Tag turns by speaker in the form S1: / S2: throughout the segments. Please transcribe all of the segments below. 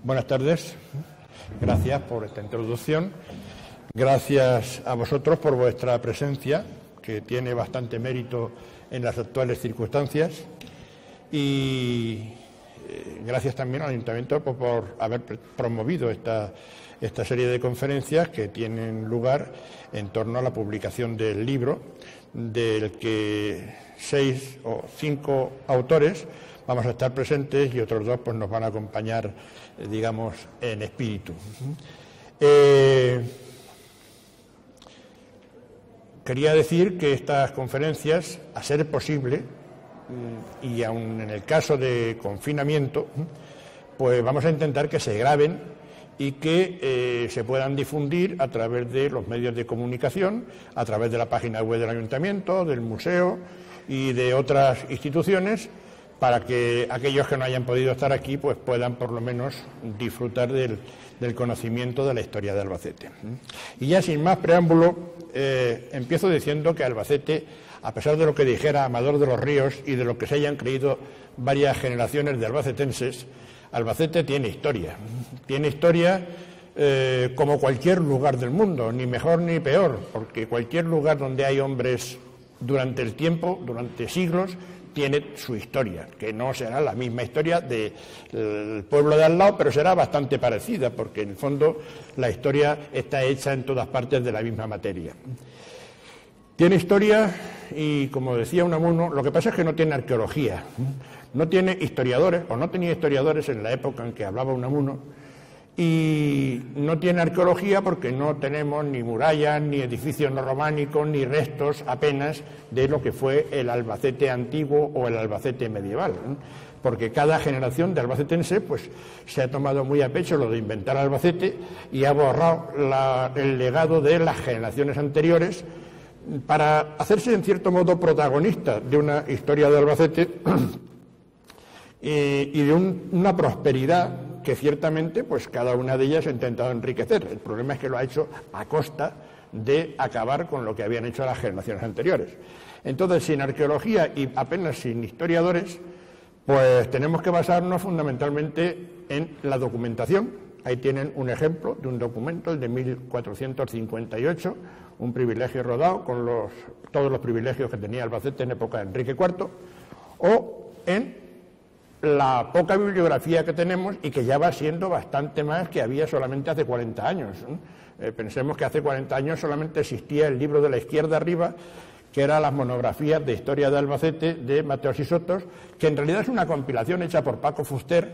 S1: Buenas tardes. Gracias por esta introducción. Gracias a vosotros por vuestra presencia, que tiene bastante mérito en las actuales circunstancias. Y gracias también al Ayuntamiento por haber promovido esta serie de conferencias que tienen lugar en torno a la publicación del libro, del que 6 o 5 autores vamos a estar presentes y otros 2 pues nos van a acompañar, digamos, en espíritu. Quería decir que estas conferencias, a ser posible, y aun en el caso de confinamiento, pues vamos a intentar que se graben y que se puedan difundir a través de los medios de comunicación, a través de la página web del Ayuntamiento, del Museo y de otras instituciones, para que aquellos que no hayan podido estar aquí pues puedan por lo menos disfrutar del conocimiento de la historia de Albacete. Y ya sin más preámbulo, empiezo diciendo que Albacete, a pesar de lo que dijera Amador de los Ríos y de lo que se hayan creído varias generaciones de albacetenses, Albacete tiene historia. Tiene historia como cualquier lugar del mundo, ni mejor ni peor, porque cualquier lugar donde hay hombres durante el tiempo, durante siglos, tiene su historia, que no será la misma historia del pueblo de al lado, pero será bastante parecida, porque en el fondo la historia está hecha en todas partes de la misma materia. Tiene historia y, como decía Unamuno, lo que pasa es que no tiene arqueología, no tiene historiadores, o no tenía historiadores en la época en que hablaba Unamuno, y no tiene arqueología porque no tenemos ni murallas, ni edificios no románicos, ni restos apenas de lo que fue el Albacete antiguo o el Albacete medieval, porque cada generación de albacetense pues se ha tomado muy a pecho lo de inventar Albacete y ha borrado el legado de las generaciones anteriores para hacerse en cierto modo protagonista de una historia de Albacete y de una prosperidad que ciertamente pues cada una de ellas ha intentado enriquecer. El problema es que lo ha hecho a costa de acabar con lo que habían hecho las generaciones anteriores. Entonces, sin arqueología y apenas sin historiadores, pues tenemos que basarnos fundamentalmente en la documentación. Ahí tienen un ejemplo de un documento, el de 1458, un privilegio rodado con todos los privilegios que tenía Albacete en época de Enrique IV, o en la poca bibliografía que tenemos y que ya va siendo bastante más que había solamente hace 40 años. Pensemos que hace 40 años solamente existía el libro de la izquierda arriba, que eran las monografías de historia de Albacete de Mateos y Sotos, que en realidad es una compilación hecha por Paco Fuster,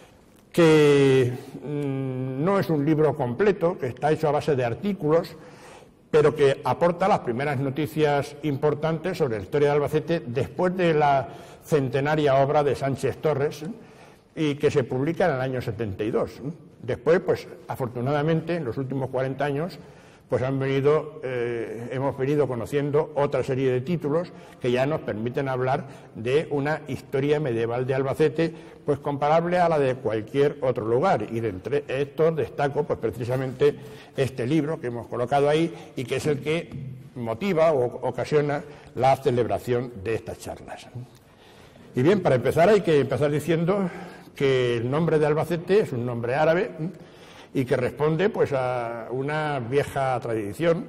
S1: que no es un libro completo, que está hecho a base de artículos, pero que aporta las primeras noticias importantes sobre la historia de Albacete después de la centenaria obra de Sánchez Torres, y que se publica en el año 72. Después, pues afortunadamente, en los últimos 40 años, pues hemos venido conociendo otra serie de títulos que ya nos permiten hablar de una historia medieval de Albacete, pues comparable a la de cualquier otro lugar. Y de entre estos destaco pues precisamente este libro que hemos colocado ahí y que es el que motiva o ocasiona la celebración de estas charlas. Y bien, para empezar hay que empezar diciendo que el nombre de Albacete es un nombre árabe y que responde pues a una vieja tradición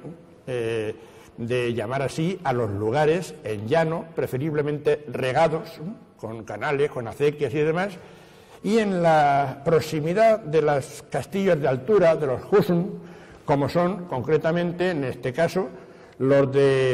S1: de llamar así a los lugares en llano, preferiblemente regados, con canales, con acequias y demás, y en la proximidad de los castillos de altura, de los husn, como son concretamente, en este caso, los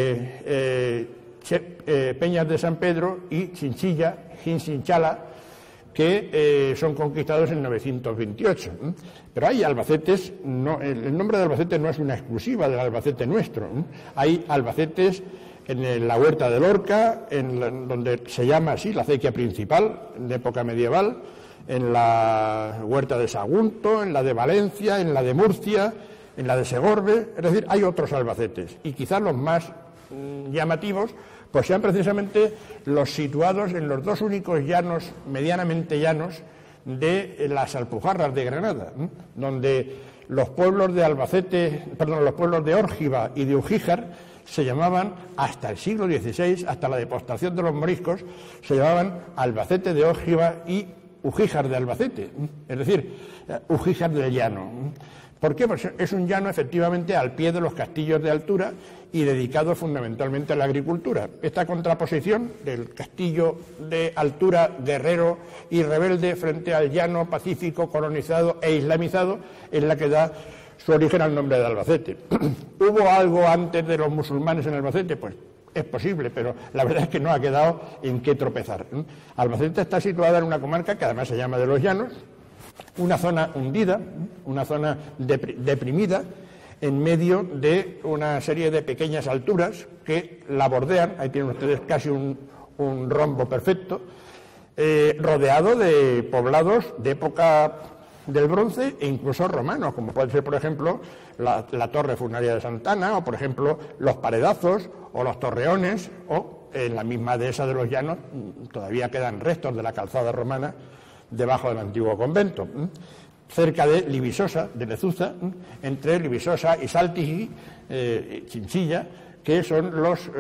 S1: de Peñas de San Pedro y Chinchilla, Hinchinchala, que son conquistados en 928. Pero hay albacetes, el nombre de Albacete no es una exclusiva del Albacete nuestro. Hay albacetes en la huerta de Lorca, donde se llama así la acequia principal, de época medieval, en la huerta de Sagunto, en la de Valencia, en la de Murcia, en la de Segorbe. Es decir, hay otros albacetes, y quizás los más llamativos pues sean precisamente los situados en los dos únicos llanos, medianamente llanos, de las Alpujarras de Granada, donde los pueblos de los pueblos de Órgiva y de Ugíjar se llamaban, hasta el siglo XVI, hasta la depostación de los moriscos, se llamaban Albacete de Órgiva y Ugíjar de Albacete, es decir, Ugíjar del Llano. ¿Por qué? Pues es un llano efectivamente al pie de los castillos de altura y dedicado fundamentalmente a la agricultura. Esta contraposición del castillo de altura guerrero y rebelde frente al llano pacífico, colonizado e islamizado es la que da su origen al nombre de Albacete. ¿Hubo algo antes de los musulmanes en Albacete? Pues es posible, pero la verdad es que no ha quedado en qué tropezar. Albacete está situada en una comarca que además se llama de los Llanos, una zona hundida, una zona deprimida, en medio de una serie de pequeñas alturas que la bordean. Ahí tienen ustedes casi un rombo perfecto, rodeado de poblados de época del Bronce e incluso romanos, como puede ser, por ejemplo, la Torre Funeraria de Santana, o por ejemplo los Paredazos o los Torreones, o en la misma dehesa de los Llanos todavía quedan restos de la calzada romana debajo del antiguo convento, cerca de Libisosa, de Lezuza, entre Libisosa y Saltigi, Chinchilla, que son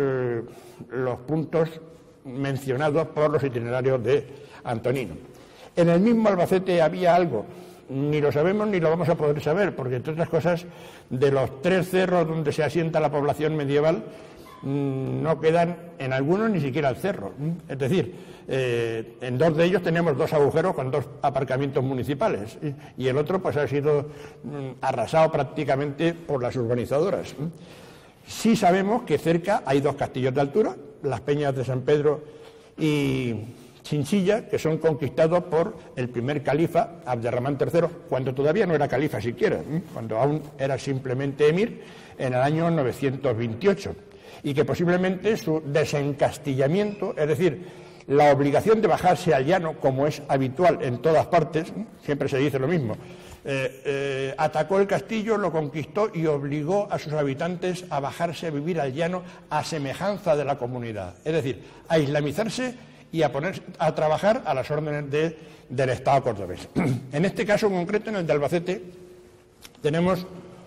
S1: los puntos mencionados por los itinerarios de Antonino. En el mismo Albacete había algo, ni lo sabemos ni lo vamos a poder saber, porque entre otras cosas, de los 3 cerros donde se asienta la población medieval, no quedan en algunos ni siquiera el cerro. Es decir, en 2 de ellos tenemos 2 agujeros con 2 aparcamientos municipales y el otro pues ha sido arrasado prácticamente por las urbanizadoras. Sí sabemos que cerca hay 2 castillos de altura, las Peñas de San Pedro y Chinchilla, que son conquistados por el primer califa, Abderramán III, cuando todavía no era califa siquiera, cuando aún era simplemente emir, en el año 928. Y que posiblemente su desencastillamiento, es decir, la obligación de bajarse al llano, como es habitual en todas partes, siempre se dice lo mismo, atacó el castillo, lo conquistó y obligó a sus habitantes a bajarse a vivir al llano a semejanza de la comunidad, es decir, a islamizarse y a ponerse a trabajar a las órdenes del Estado cordobés. En este caso concreto, en el de Albacete, tenemos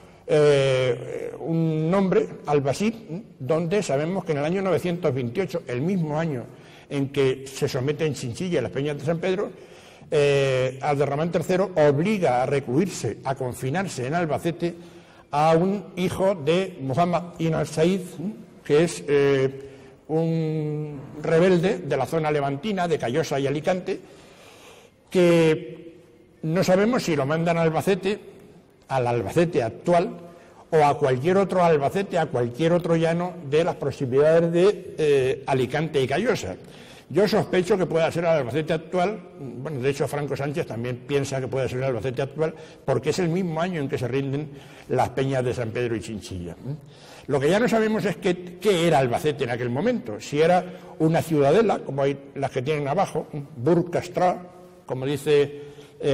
S1: un nombre, Albasit, donde sabemos que en el año 928, el mismo año en que se someten Chinchilla y las Peñas de San Pedro, Abderramán III obliga a recluirse, a confinarse en Albacete a un hijo de Muhammad ibn al-Said, que es un rebelde de la zona levantina, de Callosa y Alicante, que no sabemos si lo mandan a Albacete, al Albacete actual, o a cualquier otro Albacete, a cualquier otro llano de las proximidades de Alicante y Callosa. Yo sospecho que pueda ser el Albacete actual, bueno, de hecho Franco Sánchez también piensa que puede ser el Albacete actual, porque es el mismo año en que se rinden las Peñas de San Pedro y Chinchilla. Lo que ya no sabemos es qué era Albacete en aquel momento, si era una ciudadela, como hay las que tienen abajo, Burg Castral, como dice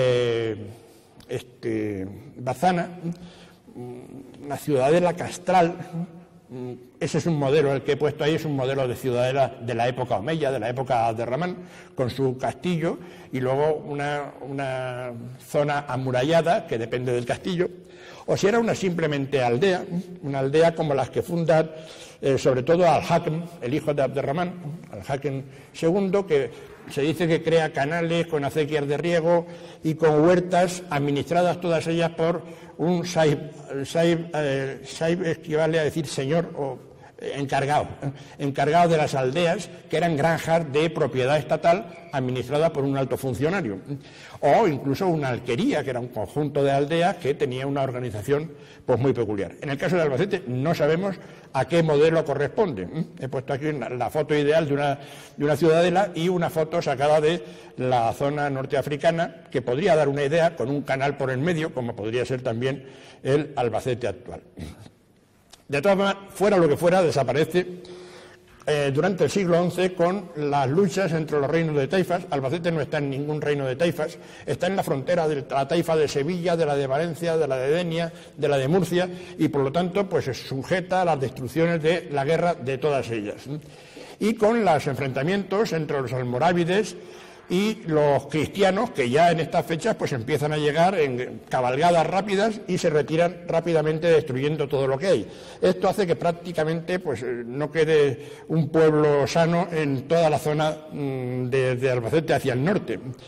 S1: Bazana, una ciudadela castral. Ese es un modelo, el que he puesto ahí es un modelo de ciudadela de la época omeya, de la época Abderramán, con su castillo y luego una zona amurallada que depende del castillo, o si era una simplemente aldea, una aldea como las que fundan sobre todo Al-Hakem, el hijo de Abderramán, Al-Hakem II, que se dice que crea canales con acequias de riego y con huertas administradas todas ellas por un saib. Saib equivale a decir señor o encargado de las aldeas, que eran granjas de propiedad estatal administrada por un alto funcionario, o incluso una alquería, que era un conjunto de aldeas que tenía una organización pues muy peculiar. En el caso de Albacete no sabemos a qué modelo corresponde. He puesto aquí la foto ideal de una ciudadela y una foto sacada de la zona norteafricana, que podría dar una idea con un canal por el medio, como podría ser también el Albacete actual. De todas maneras, fuera lo que fuera, desaparece durante el siglo XI con las luchas entre los reinos de taifas. Albacete no está en ningún reino de taifas, está en la frontera de la taifa de Sevilla, de la de Valencia, de la de Denia, de la de Murcia, y por lo tanto pues es sujeta a las destrucciones de la guerra de todas ellas. Y con los enfrentamientos entre los almorávides y los cristianos, que ya en estas fechas pues empiezan a llegar en cabalgadas rápidas y se retiran rápidamente destruyendo todo lo que hay. Esto hace que prácticamente pues no quede un pueblo sano en toda la zona de Albacete hacia el norte.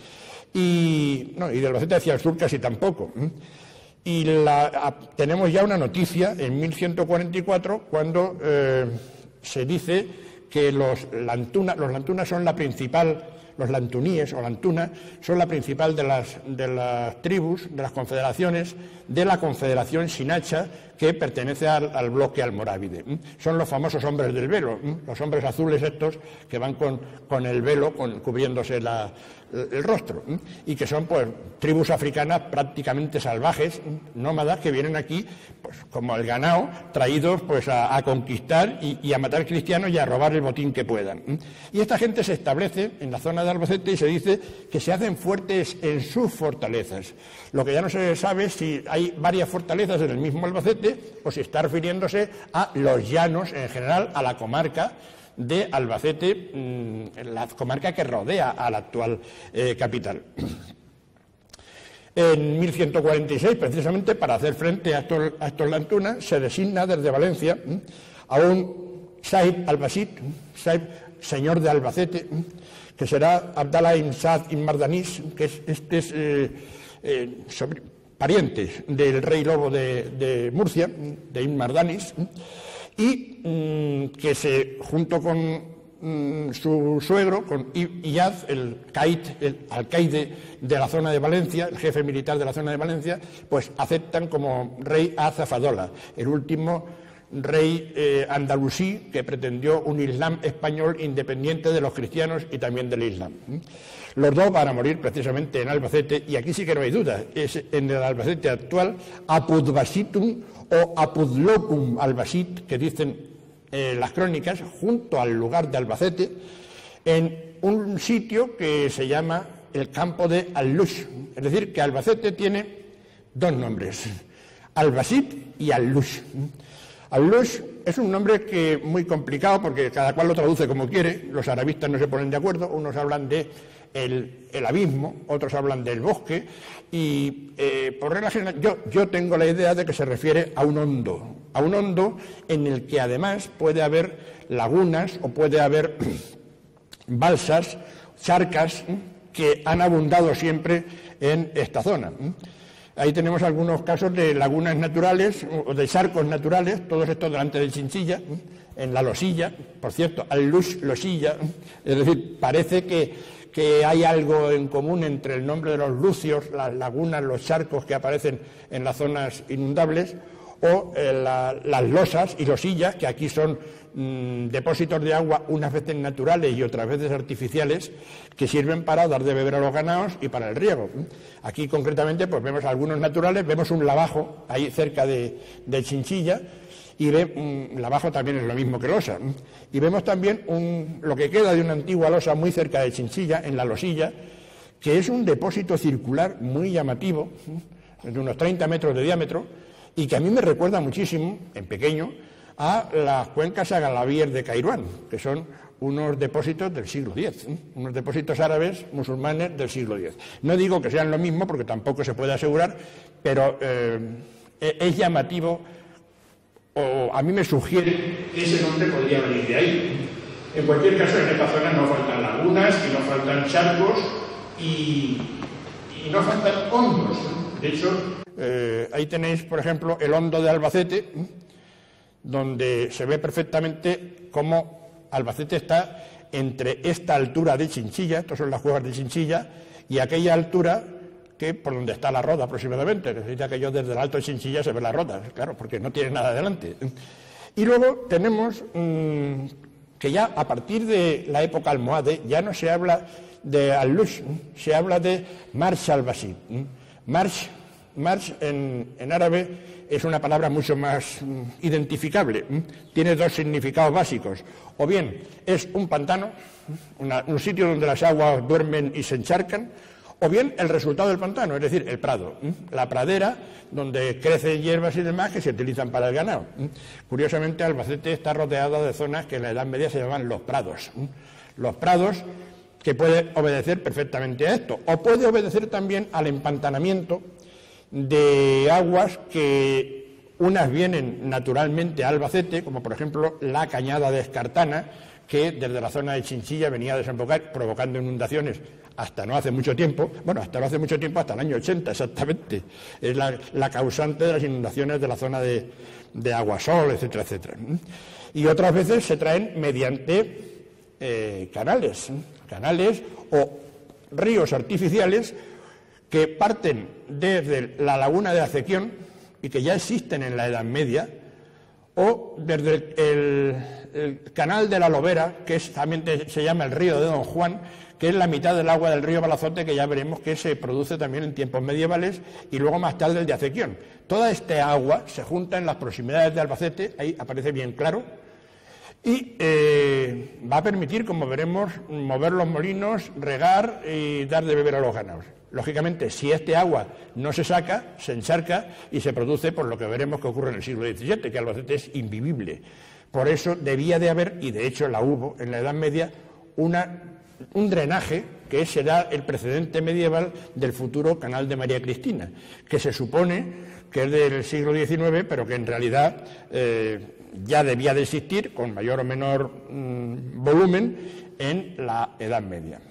S1: y de Albacete hacia el sur casi tampoco. Y tenemos ya una noticia en 1144 cuando se dice que los lantunas son la principal, los lantuníes o lantuna son la principal de las tribus, de las confederaciones, de la confederación Sinacha, que pertenece al bloque almorávide. Son los famosos hombres del velo, los hombres azules estos que van con el velo cubriéndose el rostro, y que son pues tribus africanas prácticamente salvajes, nómadas, que vienen aquí pues como el ganado, traídos pues a conquistar y a matar cristianos y a robar el botín que puedan. Y esta gente se establece en la zona de Albacete y se dice que se hacen fuertes en sus fortalezas. Lo que ya no se sabe es si hay varias fortalezas en el mismo Albacete o si está refiriéndose a los llanos en general, a la comarca de Albacete, la comarca que rodea a la actual capital. En 1146, precisamente para hacer frente a estos lantunas, se designa desde Valencia a un Saib al-Basit, Saib, señor de Albacete, que será Abdallah ibn Saad ibn Mardanís, que es pariente del rey lobo de Murcia, de Ibn Mardanis, y que junto con su suegro, con Iyad, el alcaide de la zona de Valencia, el jefe militar de la zona de Valencia, pues aceptan como rey a Zafadola, el último rey andalusí que pretendió un Islam español independiente de los cristianos y también del Islam. Los dos van a morir precisamente en Albacete, y aquí sí que no hay duda, es en el Albacete actual, Apudbasitum o Apudlocum Albasit, que dicen las crónicas, junto al lugar de Albacete, en un sitio que se llama el campo de Al-Lush. Es decir, que Albacete tiene dos nombres, Albasit y Al-Lush. Al-Lush es un nombre muy complicado porque cada cual lo traduce como quiere, los arabistas no se ponen de acuerdo, unos hablan de el abismo, otros hablan del bosque, y por regla general yo tengo la idea de que se refiere a un hondo en el que además puede haber lagunas o puede haber balsas, charcas que han abundado siempre en esta zona. Ahí tenemos algunos casos de lagunas naturales o de charcos naturales, todos estos delante de Chinchilla, en la Losilla, por cierto, Al-Lush Losilla, es decir, parece que hay algo en común entre el nombre de los lucios, las lagunas, los charcos que aparecen en las zonas inundables, o las losas y losillas, que aquí son depósitos de agua unas veces naturales y otras veces artificiales, que sirven para dar de beber a los ganados y para el riego. Aquí concretamente pues vemos algunos naturales, vemos un lavajo ahí cerca de Chinchilla, y lavajo también es lo mismo que losa, y vemos también lo que queda de una antigua losa muy cerca de Chinchilla, en la Losilla, que es un depósito circular muy llamativo, de unos 30 metros de diámetro, y que a mí me recuerda muchísimo, en pequeño, a las cuencas agalavíes de Kairuán, que son unos depósitos del siglo X, unos depósitos árabes musulmanes del siglo X. No digo que sean lo mismo, porque tampoco se puede asegurar, pero es llamativo, o a mí me sugiere que ese nombre podría venir de ahí. En cualquier caso, en esta zona no faltan lagunas, y no faltan charcos, y no faltan hondos. De hecho, ahí tenéis, por ejemplo, el hondo de Albacete, donde se ve perfectamente cómo Albacete está entre esta altura de Chinchilla, estas son las cuevas de Chinchilla, y aquella altura que por donde está la Roda aproximadamente. Necesita que yo desde el Alto de Chinchilla se ve la Roda, claro, porque no tiene nada delante. Y luego tenemos que ya a partir de la época almohade ya no se habla de Al-Lush, se habla de Marsh al-Basit. Marsh en árabe es una palabra mucho más identificable, tiene dos significados básicos: o bien es un pantano, un sitio donde las aguas duermen y se encharcan, o bien el resultado del pantano, es decir, el prado, la pradera donde crecen hierbas y demás que se utilizan para el ganado. Curiosamente, Albacete está rodeado de zonas que en la Edad Media se llaman los prados. Los prados, que puede obedecer perfectamente a esto, o puede obedecer también al empantanamiento de aguas que unas vienen naturalmente a Albacete, como por ejemplo la Cañada de Escartana, que desde la zona de Chinchilla venía a desembocar, provocando inundaciones hasta no hace mucho tiempo, hasta el año 80 exactamente, es la causante de las inundaciones de la zona de Aguasol, etcétera, etcétera. Y otras veces se traen mediante canales o ríos artificiales que parten desde la laguna de Acequión y que ya existen en la Edad Media, o desde el canal de la Lobera, que también se llama el río de Don Juan, que es la mitad del agua del río Balazote, que ya veremos que se produce también en tiempos medievales, y luego más tarde el de Acequión. Toda esta agua se junta en las proximidades de Albacete, ahí aparece bien claro, y va a permitir, como veremos, mover los molinos, regar y dar de beber a los ganados. Lógicamente, si este agua no se saca, se encharca y se produce por lo que veremos que ocurre en el siglo XVII, que Albacete es invivible. Por eso debía de haber, y de hecho la hubo en la Edad Media, un drenaje que será el precedente medieval del futuro canal de María Cristina, que se supone que es del siglo XIX, pero que en realidad ya debía de existir, con mayor o menor volumen, en la Edad Media.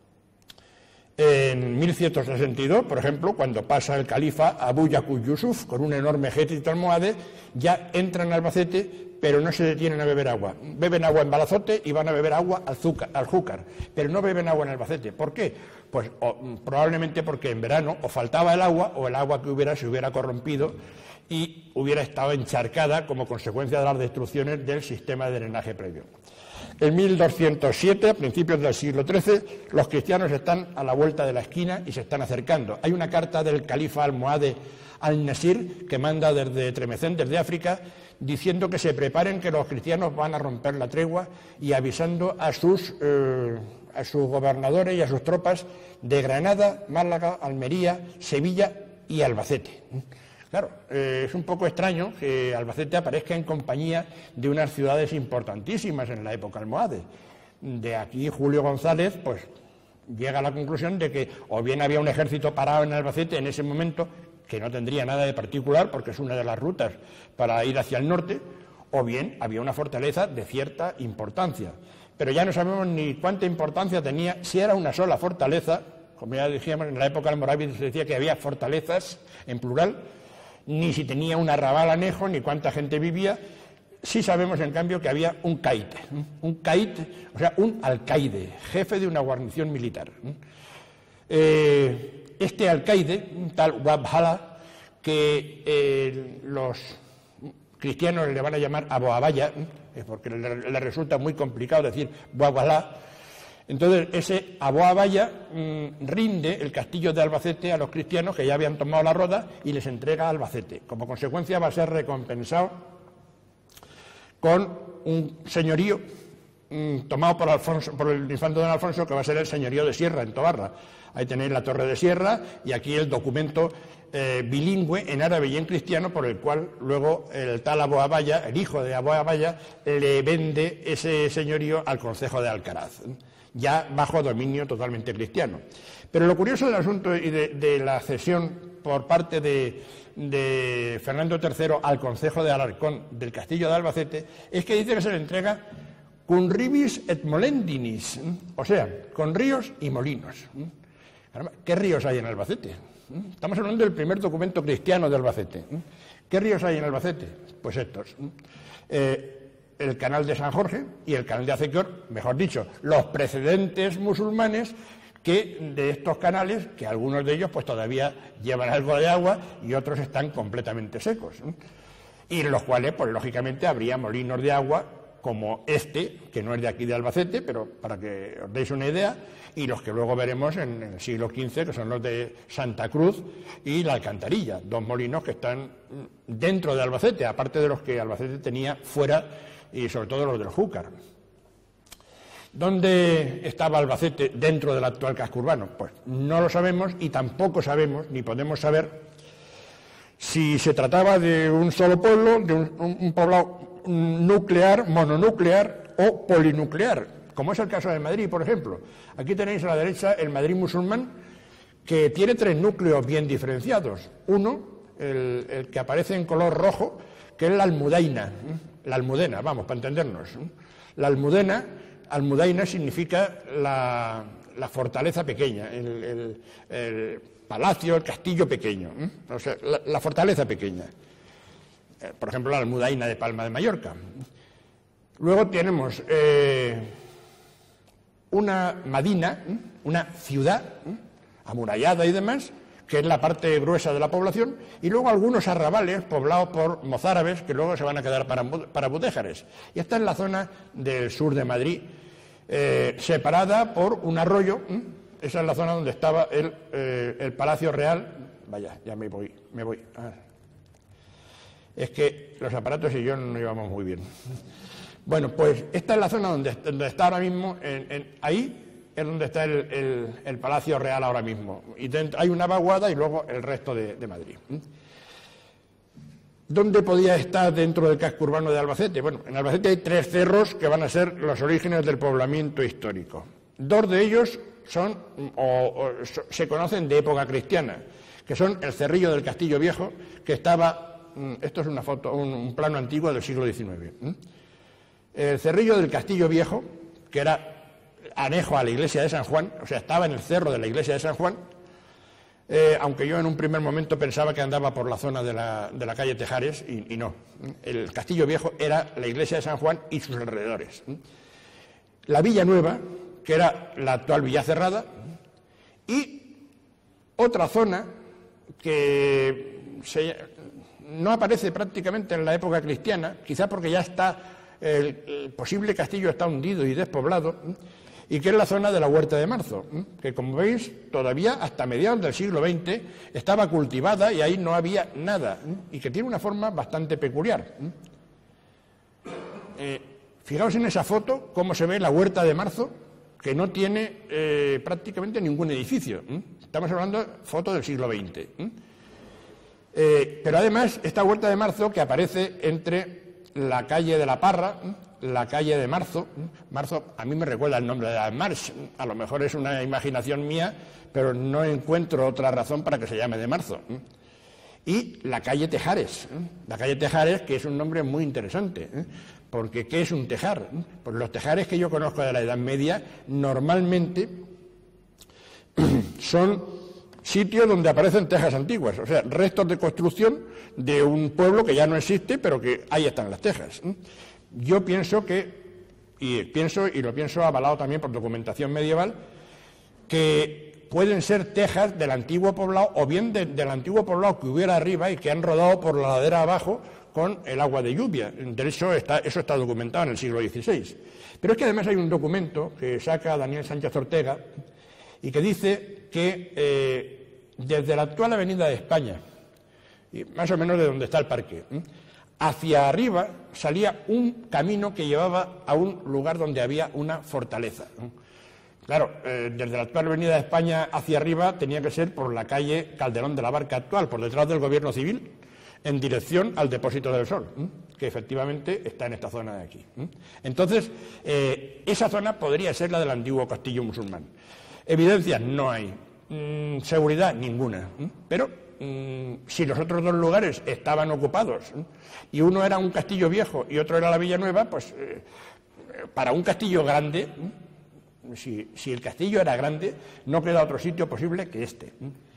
S1: En 1162, por ejemplo, cuando pasa el califa Abu Yaqub Yusuf con un enorme ejército almohade, ya entran a Albacete, pero no se detienen a beber agua. Beben agua en Balazote y van a beber agua al Júcar, pero no beben agua en Albacete. ¿Por qué? Pues probablemente porque en verano o faltaba el agua, o el agua que hubiera se hubiera corrompido y hubiera estado encharcada como consecuencia de las destrucciones del sistema de drenaje previo. En 1207, a principios del siglo XIII, los cristianos están a la vuelta de la esquina y se están acercando. Hay una carta del califa almohade al-Nasir que manda desde Tremecén, desde África, diciendo que se preparen, que los cristianos van a romper la tregua, y avisando a sus gobernadores y a sus tropas de Granada, Málaga, Almería, Sevilla y Albacete. Claro, es un poco extraño que Albacete aparezca en compañía de unas ciudades importantísimas en la época almohade. De aquí Julio González pues llega a la conclusión de que o bien había un ejército parado en Albacete en ese momento, que no tendría nada de particular porque es una de las rutas para ir hacia el norte, o bien había una fortaleza de cierta importancia. Pero ya no sabemos ni cuánta importancia tenía, si era una sola fortaleza, como ya dijimos, en la época almorávide se decía que había fortalezas en plural, ni si tenía un arrabal anejo, ni cuánta gente vivía. Sí sabemos, en cambio, que había un caid, o sea, un alcaide, jefe de una guarnición militar. Este alcaide, un tal Wabhala, que los cristianos le van a llamar Abu Abaya, porque le resulta muy complicado decir Wabhala. Entonces, ese Abu Abaya rinde el castillo de Albacete a los cristianos que ya habían tomado la Roda y les entrega a Albacete. Como consecuencia va a ser recompensado con un señorío tomado por el infante don Alfonso, que va a ser el señorío de Sierra, en Tobarra. Ahí tenéis la Torre de Sierra y aquí el documento bilingüe en árabe y en cristiano, por el cual luego el tal Abu Abaya, el hijo de Abu Abaya, le vende ese señorío al concejo de Alcaraz, ya bajo dominio totalmente cristiano. Pero lo curioso del asunto y de la cesión por parte de Fernando III al concejo de Alarcón del castillo de Albacete es que dice que se le entrega cum ribis et molendinis, o sea, con ríos y molinos. ¿Qué ríos hay en Albacete? Estamos hablando del primer documento cristiano de Albacete. ¿Qué ríos hay en Albacete? Pues estos. El canal de San Jorge y el canal de Acequión, mejor dicho, los precedentes musulmanes que de estos canales, que algunos de ellos pues todavía llevan algo de agua y otros están completamente secos, y en los cuales pues lógicamente habría molinos de agua como este, que no es de aquí de Albacete, pero para que os deis una idea, y los que luego veremos en el siglo XV, que son los de Santa Cruz y la Alcantarilla, dos molinos que están dentro de Albacete, aparte de los que Albacete tenía fuera, y sobre todo los del Júcar. ¿Dónde estaba Albacete dentro del actual casco urbano? Pues no lo sabemos, y tampoco sabemos, ni podemos saber, si se trataba de un solo pueblo, de un poblado nuclear, mononuclear o polinuclear, como es el caso de Madrid, por ejemplo. Aquí tenéis a la derecha el Madrid musulmán, que tiene tres núcleos bien diferenciados. Uno, el que aparece en color rojo, que es la Almudena, vamos, para entendernos. La Almudena Almudaina significa la fortaleza pequeña, el palacio, el castillo pequeño, o sea, la fortaleza pequeña. Por ejemplo, la Almudaina de Palma de Mallorca. Luego tenemos una Madina, una ciudad amurallada y demás, que es la parte gruesa de la población, y luego algunos arrabales poblados por mozárabes que luego se van a quedar para mudéjares. Y esta es la zona del sur de Madrid, separada por un arroyo. Esa es la zona donde estaba el Palacio Real. Vaya, ya me voy. Es que los aparatos y yo no llevamos muy bien. Bueno, pues esta es la zona donde está ahora mismo, ahí es donde está el Palacio Real ahora mismo. Y dentro hay una vaguada y luego el resto de Madrid. ¿Dónde podía estar dentro del casco urbano de Albacete? Bueno, en Albacete hay 3 cerros que van a ser los orígenes del poblamiento histórico. 2 de ellos se conocen de época cristiana, que son el Cerrillo del Castillo Viejo, que estaba, esto es una foto, un plano antiguo del siglo XIX. El Cerrillo del Castillo Viejo, que era anejo a la iglesia de San Juan, o sea, estaba en el cerro de la iglesia de San Juan, aunque yo en un primer momento pensaba que andaba por la zona de la calle Tejares, y no. El Castillo Viejo era la iglesia de San Juan y sus alrededores. La Villa Nueva, que era la actual Villa Cerrada, y otra zona que no aparece prácticamente en la época cristiana, quizá porque ya está, el posible castillo está hundido y despoblado, y que es la zona de la Huerta de Marzo, que como veis todavía hasta mediados del siglo XX estaba cultivada y ahí no había nada, y que tiene una forma bastante peculiar. Fijaos en esa foto cómo se ve la Huerta de Marzo, que no tiene prácticamente ningún edificio. Estamos hablando de foto del siglo XX. Pero además esta Huerta de Marzo, que aparece entre la calle de la Parra, la calle de Marzo. Marzo a mí me recuerda el nombre de la March, a lo mejor es una imaginación mía, pero no encuentro otra razón para que se llame de Marzo. Y la calle Tejares, que es un nombre muy interesante, porque ¿qué es un tejar? Pues los tejares que yo conozco de la Edad Media normalmente son sitios donde aparecen tejas antiguas, o sea, restos de construcción de un pueblo que ya no existe, pero que ahí están las tejas. Yo pienso y lo pienso avalado también por documentación medieval, que pueden ser tejas del antiguo poblado o bien del antiguo poblado que hubiera arriba y que han rodado por la ladera abajo con el agua de lluvia. De hecho, eso está documentado en el siglo XVI. Pero es que además hay un documento que saca Daniel Sánchez Ortega y que dice que desde la actual Avenida de España, y más o menos de donde está el parque, hacia arriba salía un camino que llevaba a un lugar donde había una fortaleza. Claro, desde la actual Avenida de España hacia arriba tenía que ser por la calle Calderón de la Barca actual, por detrás del Gobierno Civil, en dirección al Depósito del Sol, que efectivamente está en esta zona de aquí. Entonces, esa zona podría ser la del antiguo castillo musulmán. Evidencias no hay, seguridad ninguna, pero si los otros 2 lugares estaban ocupados y uno era un castillo viejo y otro era la Villa Nueva, pues para un castillo grande, si el castillo era grande, no queda otro sitio posible que este.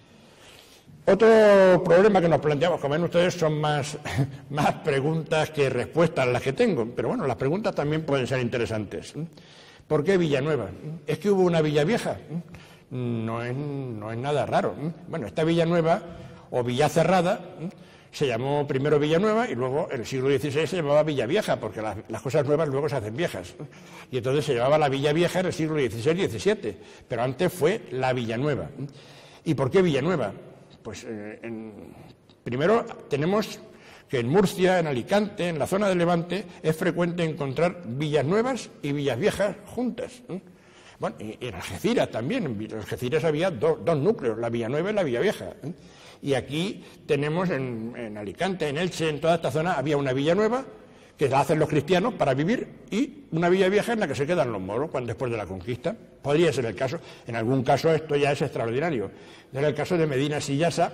S1: Otro problema que nos planteamos, como ven ustedes, son más preguntas que respuestas las que tengo, pero bueno, las preguntas también pueden ser interesantes. ¿Por qué Villanueva? ¿Es que hubo una Villa Vieja? No es nada raro. Bueno, esta Villanueva o Villa Cerrada se llamó primero Villanueva y luego en el siglo XVI se llamaba Villa Vieja, porque las cosas nuevas luego se hacen viejas. Y entonces se llamaba la Villa Vieja en el siglo XVI y XVII, pero antes fue la Villanueva. ¿Y por qué Villanueva? Pues primero tenemos que en Murcia, en Alicante, en la zona de Levante, es frecuente encontrar villas nuevas y villas viejas juntas. Bueno, y en Algeciras también, en Algeciras había dos núcleos, la Villa Nueva y la Villa Vieja. Y aquí tenemos en Alicante, en Elche, en toda esta zona, había una Villa Nueva que la hacen los cristianos para vivir y una Villa Vieja en la que se quedan los moros después de la conquista. Podría ser el caso, en algún caso esto ya es extraordinario. Era el caso de Medina Sillasa,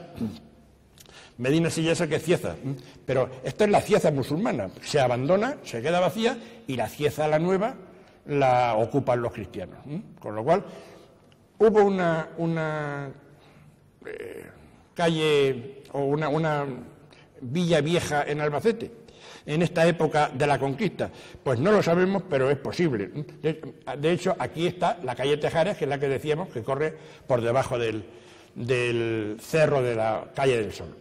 S1: que es Cieza, pero esta es la Cieza musulmana, se abandona, se queda vacía y la Cieza la nueva la ocupan los cristianos. Con lo cual, hubo una calle o una villa vieja en Albacete en esta época de la conquista. Pues no lo sabemos, pero es posible. De hecho, aquí está la calle Tejares, que es la que decíamos, que corre por debajo del cerro de la calle del Sol.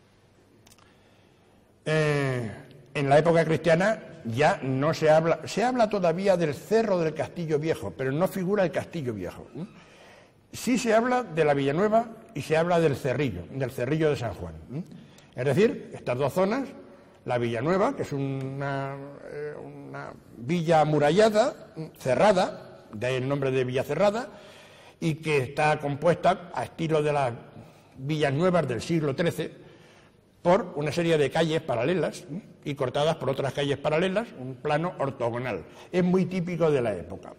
S1: En la época cristiana ya no se habla todavía del cerro del Castillo Viejo, pero no figura el Castillo Viejo. Sí se habla de la Villanueva y se habla del cerrillo de San Juan. Es decir, estas dos zonas, la Villanueva, que es una villa amurallada, cerrada, de ahí el nombre de Villa Cerrada, y que está compuesta a estilo de las villas nuevas del siglo XIII por una serie de calles paralelas y cortadas por otras calles paralelas, un plano ortogonal. Es muy típico de la época.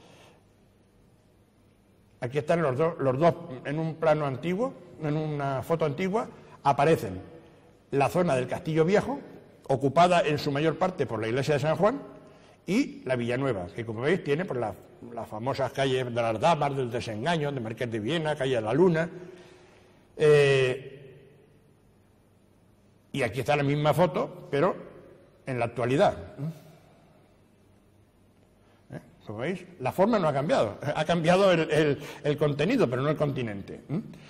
S1: Aquí están los dos en un plano antiguo, en una foto antigua, aparecen la zona del Castillo Viejo, ocupada en su mayor parte por la iglesia de San Juan, y la Villanueva, que como veis tiene pues, las famosas calles de las Damas, del Desengaño, de Marqués de Viena, calle de la Luna. Y aquí está la misma foto, pero en la actualidad. Como veis, la forma no ha cambiado. Ha cambiado el contenido, pero no el continente.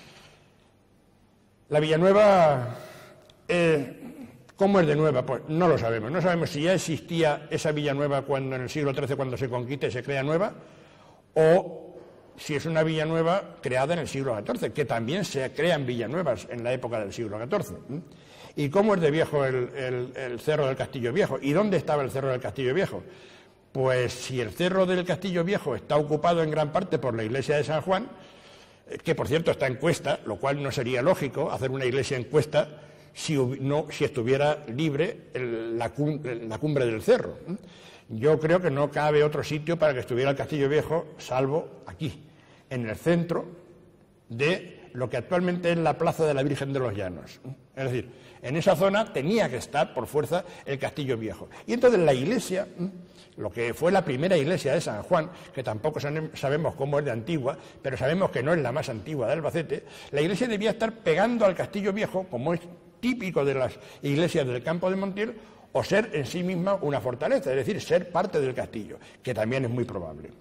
S1: La Villanueva, ¿cómo es de nueva? Pues no lo sabemos. No sabemos si ya existía esa Villanueva en el siglo XIII, cuando se conquista y se crea nueva, o si es una Villanueva creada en el siglo XIV, que también se crean Villanuevas en la época del siglo XIV. ¿Y cómo es de viejo el Cerro del Castillo Viejo? ¿Y dónde estaba el Cerro del Castillo Viejo? Pues si el Cerro del Castillo Viejo está ocupado en gran parte por la iglesia de San Juan, que por cierto está en Cuesta, lo cual no sería lógico hacer una iglesia en Cuesta si estuviera libre la cumbre del cerro. Yo creo que no cabe otro sitio para que estuviera el Castillo Viejo, salvo aquí, en el centro de lo que actualmente es la Plaza de la Virgen de los Llanos. Es decir, en esa zona tenía que estar por fuerza el Castillo Viejo. Y entonces la iglesia, lo que fue la primera iglesia de San Juan, que tampoco sabemos cómo es de antigua, pero sabemos que no es la más antigua de Albacete, la iglesia debía estar pegando al Castillo Viejo, como es típico de las iglesias del Campo de Montiel, o ser en sí misma una fortaleza, es decir, ser parte del castillo, que también es muy probable.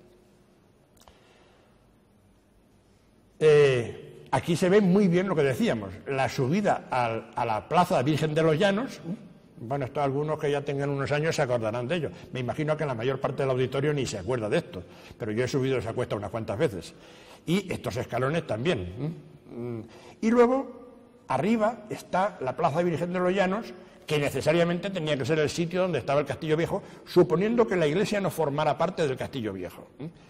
S1: Aquí se ve muy bien lo que decíamos, la subida a la Plaza Virgen de los Llanos. Bueno, esto algunos que ya tengan unos años se acordarán de ello. Me imagino que la mayor parte del auditorio ni se acuerda de esto, pero yo he subido esa cuesta unas cuantas veces. Y estos escalones también. Y luego, arriba está la Plaza Virgen de los Llanos, que necesariamente tenía que ser el sitio donde estaba el Castillo Viejo, suponiendo que la iglesia no formara parte del Castillo Viejo.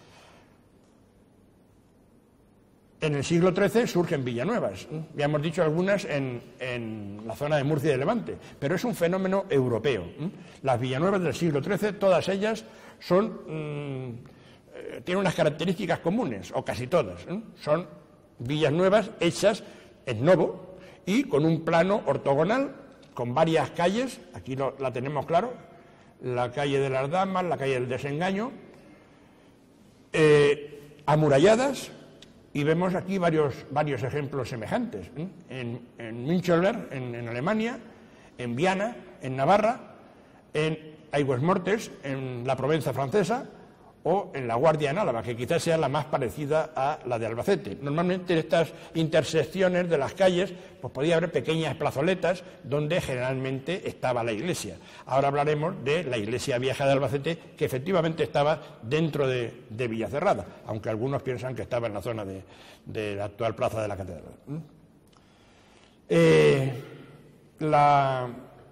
S1: En el siglo XIII surgen Villanuevas, ya hemos dicho algunas en la zona de Murcia y de Levante, pero es un fenómeno europeo. Las Villanuevas del siglo XIII, todas ellas tienen unas características comunes, o casi todas. Son villas nuevas hechas en novo y con un plano ortogonal, con varias calles, aquí la tenemos claro, la calle de las Damas, la calle del Desengaño, amuralladas. Y vemos aquí varios ejemplos semejantes, en Münchberg, en Alemania, en Viana, en Navarra, en Aigues-Mortes, en la Provenza francesa, o en La Guardia en Álava, que quizás sea la más parecida a la de Albacete. Normalmente en estas intersecciones de las calles pues podía haber pequeñas plazoletas donde generalmente estaba la iglesia. Ahora hablaremos de la iglesia vieja de Albacete, que efectivamente estaba dentro de Villacerrada, aunque algunos piensan que estaba en la zona de la actual plaza de la catedral. La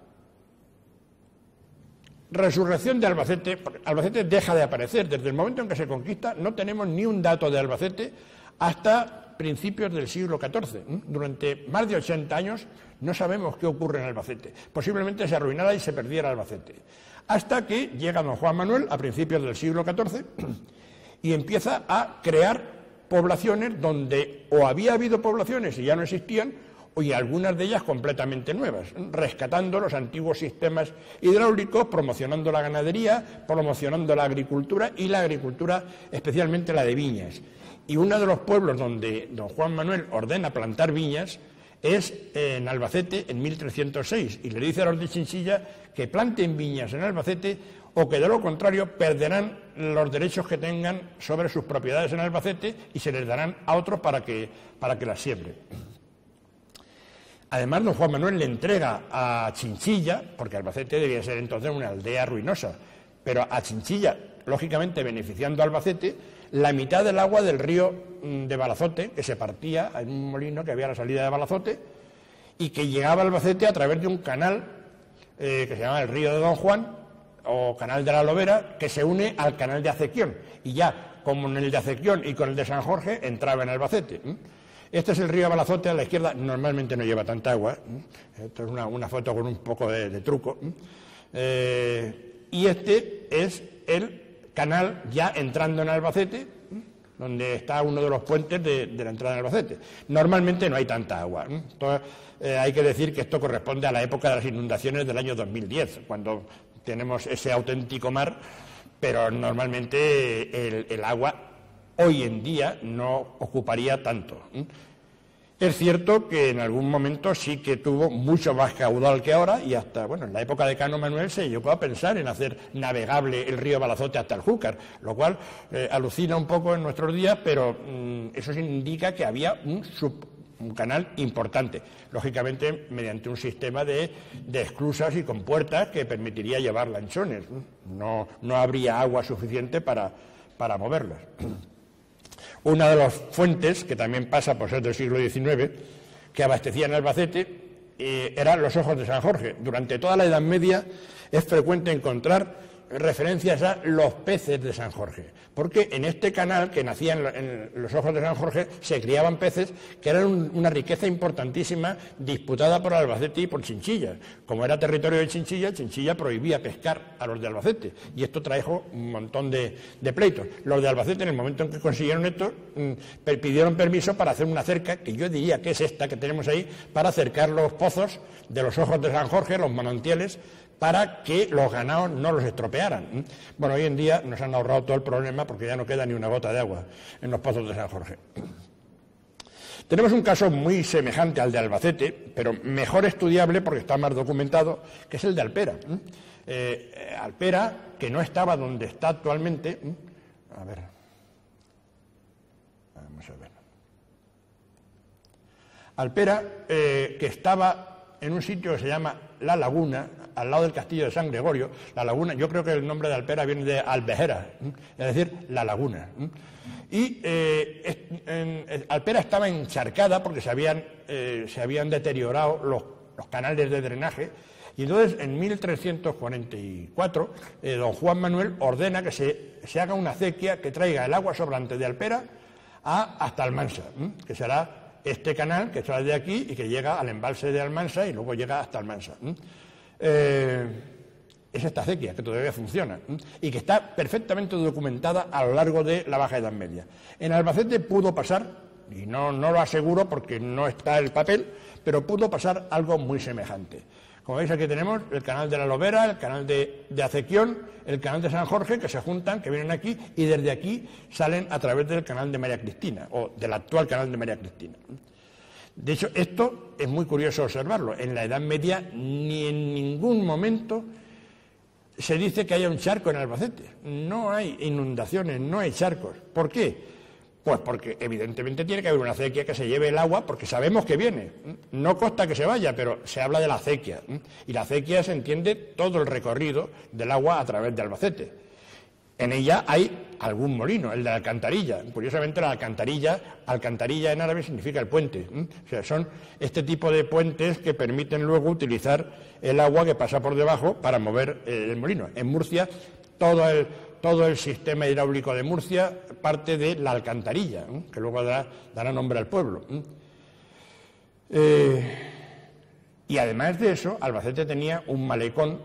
S1: resurrección de Albacete deja de aparecer. Desde el momento en que se conquista no tenemos ni un dato de Albacete hasta principios del siglo XIV. Durante más de 80 años no sabemos qué ocurre en Albacete. Posiblemente se arruinara y se perdiera Albacete. Hasta que llega don Juan Manuel a principios del siglo XIV y empieza a crear poblaciones donde o había habido poblaciones y ya no existían, y algunas de ellas completamente nuevas, rescatando los antiguos sistemas hidráulicos, promocionando la ganadería, promocionando la agricultura y la agricultura especialmente la de viñas. Y uno de los pueblos donde don Juan Manuel ordena plantar viñas es en Albacete en 1306 y le dice a los de Chinchilla que planten viñas en Albacete o que de lo contrario perderán los derechos que tengan sobre sus propiedades en Albacete y se les darán a otros para que las siembren. Además, don Juan Manuel le entrega a Chinchilla, porque Albacete debía ser entonces una aldea ruinosa, pero a Chinchilla, lógicamente beneficiando a Albacete, la mitad del agua del río de Balazote, que se partía en un molino que había a la salida de Balazote, y que llegaba a Albacete a través de un canal que se llama el río de Don Juan, o canal de la Lobera, que se une al canal de Acequión, y ya, como en el de Acequión y con el de San Jorge, entraba en Albacete. Este es el río Balazote, a la izquierda normalmente no lleva tanta agua, esto es una foto con un poco de truco, y este es el canal ya entrando en Albacete, donde está uno de los puentes de la entrada en Albacete. Normalmente no hay tanta agua. Entonces, hay que decir que esto corresponde a la época de las inundaciones del año 2010, cuando tenemos ese auténtico mar, pero normalmente el agua hoy en día no ocuparía tanto. Es cierto que en algún momento sí que tuvo mucho más caudal que ahora y hasta, bueno, en la época de Cano Manuel se llegó a pensar en hacer navegable el río Balazote hasta el Júcar, lo cual alucina un poco en nuestros días, pero eso indica que había un canal importante, lógicamente mediante un sistema de esclusas y compuertas que permitiría llevar lanchones. No habría agua suficiente para moverlas. Una de las fuentes, que también pasa por ser del siglo XIX, que abastecían Albacete, eran los ojos de San Jorge. Durante toda la Edad Media es frecuente encontrar referencias a los peces de San Jorge, porque en este canal que nacía en los ojos de San Jorge se criaban peces que eran una riqueza importantísima disputada por Albacete y por Chinchilla. Como era territorio de Chinchilla, Chinchilla prohibía pescar a los de Albacete y esto trajo un montón de pleitos. Los de Albacete, en el momento en que consiguieron esto, pidieron permiso para hacer una cerca, que yo diría que es esta que tenemos ahí, para cercar los pozos de los ojos de San Jorge, los manantiales, para que los ganados no los estropearan. Bueno, hoy en día nos han ahorrado todo el problema porque ya no queda ni una gota de agua en los pozos de San Jorge. Tenemos un caso muy semejante al de Albacete, pero mejor estudiable porque está más documentado, que es el de Alpera. Alpera, que no estaba donde está actualmente. A ver. Vamos a ver. Alpera, que estaba en un sitio que se llama La Laguna, al lado del castillo de San Gregorio. La Laguna, yo creo que el nombre de Alpera viene de Albejera, es decir, la laguna. Y Alpera estaba encharcada porque se habían deteriorado los canales de drenaje, y entonces en 1344 don Juan Manuel ordena que se haga una acequia que traiga el agua sobrante de Alpera hasta Almansa, que será este canal que sale de aquí y que llega al embalse de Almansa y luego llega hasta Almansa. Es esta acequia que todavía funciona y que está perfectamente documentada a lo largo de la Baja Edad Media. En Albacete pudo pasar, y no lo aseguro porque no está el papel, pero pudo pasar algo muy semejante. Como veis, aquí tenemos el canal de la Lobera, el canal de Acequión, el canal de San Jorge, que se juntan, que vienen aquí, y desde aquí salen a través del canal de María Cristina, o del actual canal de María Cristina. De hecho, esto es muy curioso observarlo. En la Edad Media ni en ningún momento se dice que haya un charco en Albacete. No hay inundaciones, no hay charcos. ¿Por qué? Pues porque evidentemente tiene que haber una acequia que se lleve el agua, porque sabemos que viene. No consta que se vaya, pero se habla de la acequia. Y la acequia se entiende todo el recorrido del agua a través de Albacete. En ella hay algún molino, el de la alcantarilla. Curiosamente, la alcantarilla en árabe significa el puente. O sea, son este tipo de puentes que permiten luego utilizar el agua que pasa por debajo para mover el molino. En Murcia, todo el sistema hidráulico de Murcia parte de la alcantarilla, que luego dará nombre al pueblo. Y además de eso, Albacete tenía un malecón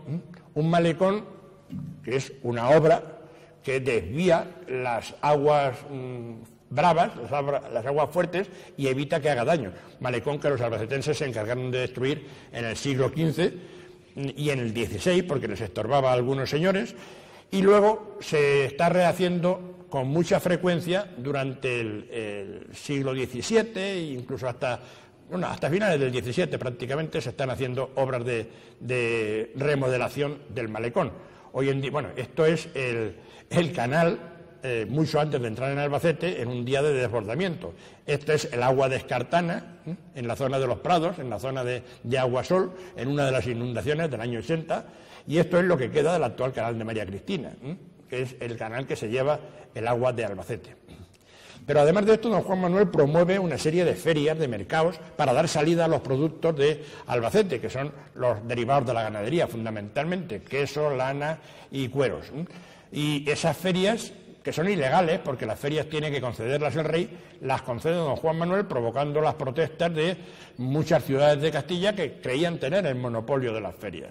S1: que es una obra que desvía las aguas bravas, las aguas fuertes, y evita que haga daño. Malecón que los albacetenses se encargaron de destruir en el siglo XV y en el XVI, porque les estorbaba a algunos señores, y luego se está rehaciendo con mucha frecuencia durante el siglo XVII e incluso hasta finales del XVII prácticamente se están haciendo obras de remodelación del malecón. Hoy en día, bueno, esto es el canal, mucho antes de entrar en Albacete, en un día de desbordamiento. Este es el agua de Escartana, en la zona de los Prados, en la zona de Aguasol, en una de las inundaciones del año 80, y esto es lo que queda del actual canal de María Cristina, que es el canal que se lleva el agua de Albacete. Pero además de esto, don Juan Manuel promueve una serie de ferias, de mercados, para dar salida a los productos de Albacete, que son los derivados de la ganadería, fundamentalmente, queso, lana y cueros. Y esas ferias, que son ilegales, porque las ferias tiene que concederlas el rey, las concede don Juan Manuel, provocando las protestas de muchas ciudades de Castilla que creían tener el monopolio de las ferias.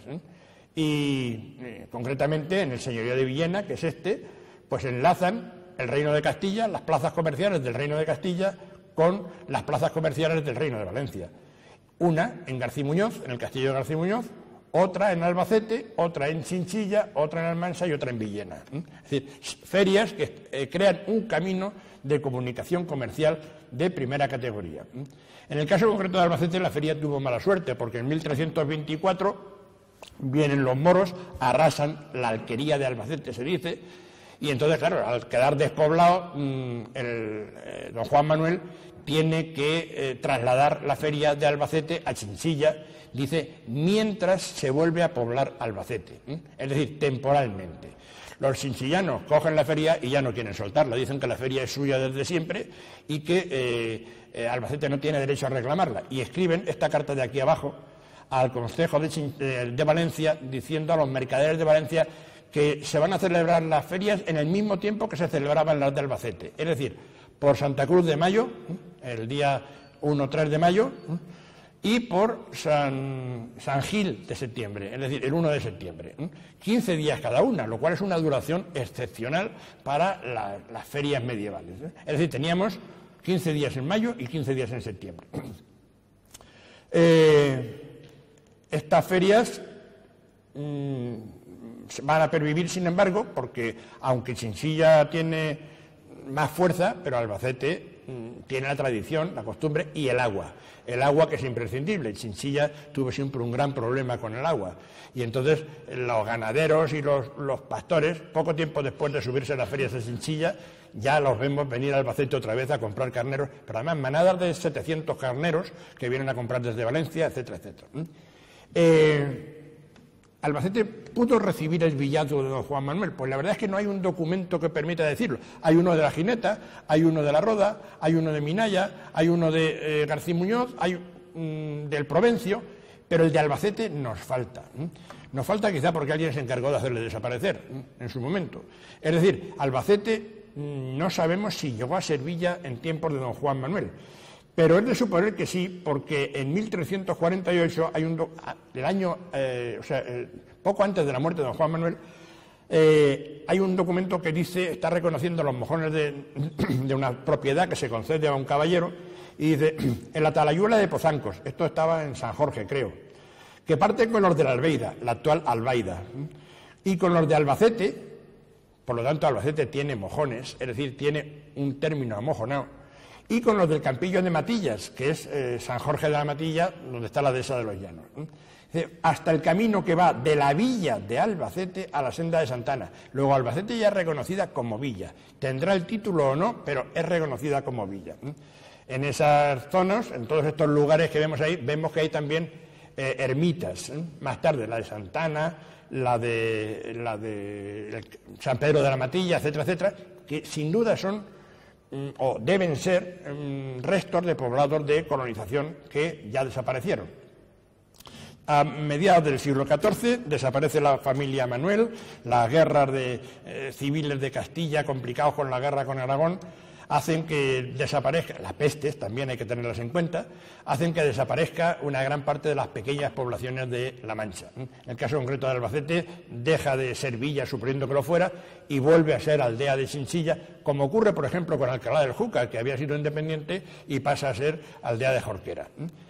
S1: Y concretamente en el señorío de Villena, que es este, pues enlazan el reino de Castilla, las plazas comerciales del reino de Castilla, con las plazas comerciales del reino de Valencia. Una en Garcimuñoz, en el castillo de Garcimuñoz, otra en Albacete, otra en Chinchilla, otra en Almansa y otra en Villena. Es decir, ferias que crean un camino de comunicación comercial de primera categoría. En el caso concreto de Albacete, la feria tuvo mala suerte, porque en 1324 vienen los moros, arrasan la alquería de Albacete, se dice, y entonces, claro, al quedar despoblado, don Juan Manuel tiene que trasladar la feria de Albacete a Chinchilla, dice, mientras se vuelve a poblar Albacete, es decir, temporalmente. Los chinchillanos cogen la feria y ya no quieren soltarla, dicen que la feria es suya desde siempre y que Albacete no tiene derecho a reclamarla, y escriben esta carta de aquí abajo al Concejo de Valencia, diciendo a los mercaderes de Valencia que se van a celebrar las ferias en el mismo tiempo que se celebraban las de Albacete, es decir, por Santa Cruz de Mayo, el día 1-3 de mayo, y por San Gil de septiembre, es decir, el 1 de septiembre. 15 días cada una, lo cual es una duración excepcional para las ferias medievales. Es decir, teníamos 15 días en mayo y 15 días en septiembre. Estas ferias van a pervivir, sin embargo, porque aunque Chinchilla tiene más fuerza, pero Albacete tiene la tradición, la costumbre y el agua. El agua, que es imprescindible. Chinchilla tuvo siempre un gran problema con el agua. Y entonces los ganaderos y los pastores, poco tiempo después de subirse a las ferias de Chinchilla, ya los vemos venir a Albacete otra vez a comprar carneros, pero además manadas de 700 carneros que vienen a comprar desde Valencia, etcétera, etcétera. ¿Albacete pudo recibir el villazo de don Juan Manuel? Pues la verdad es que no hay un documento que permita decirlo. Hay uno de la Gineta, hay uno de la Roda, hay uno de Minaya, hay uno de Garcimuñoz, hay del Provencio, pero el de Albacete nos falta. Nos falta quizá porque alguien se encargó de hacerle desaparecer en su momento. Es decir, Albacete no sabemos si llegó a ser villa en tiempos de don Juan Manuel. Pero es de suponer que sí, porque en 1348 hay poco antes de la muerte de don Juan Manuel, hay un documento que dice, está reconociendo los mojones de una propiedad que se concede a un caballero, y dice, en la talayuela de Pozancos, esto estaba en San Jorge, creo, que parten con los de la Albeida, la actual Albaida, y con los de Albacete, por lo tanto Albacete tiene mojones, es decir, tiene un término amojonado, y con los del Campillo de Matillas, que es San Jorge de la Matilla, donde está la dehesa de los Llanos. Hasta el camino que va de la villa de Albacete a la senda de Santana. Luego Albacete ya es reconocida como villa. Tendrá el título o no, pero es reconocida como villa. En esas zonas, en todos estos lugares que vemos ahí, vemos que hay también ermitas. Más tarde la de Santana, la de San Pedro de la Matilla, etcétera, etcétera, que sin duda son o deben ser restos de poblados de colonización que ya desaparecieron. A mediados del siglo XIV desaparece la familia Manuel, las guerras civiles de Castilla, complicados con la guerra con Aragón, hacen que desaparezca, las pestes también hay que tenerlas en cuenta, hacen que desaparezca una gran parte de las pequeñas poblaciones de La Mancha. En el caso concreto de Albacete, deja de ser villa, suponiendo que lo fuera, y vuelve a ser aldea de Chinchilla, como ocurre, por ejemplo, con Alcalá del Júcar, que había sido independiente y pasa a ser aldea de Jorquera.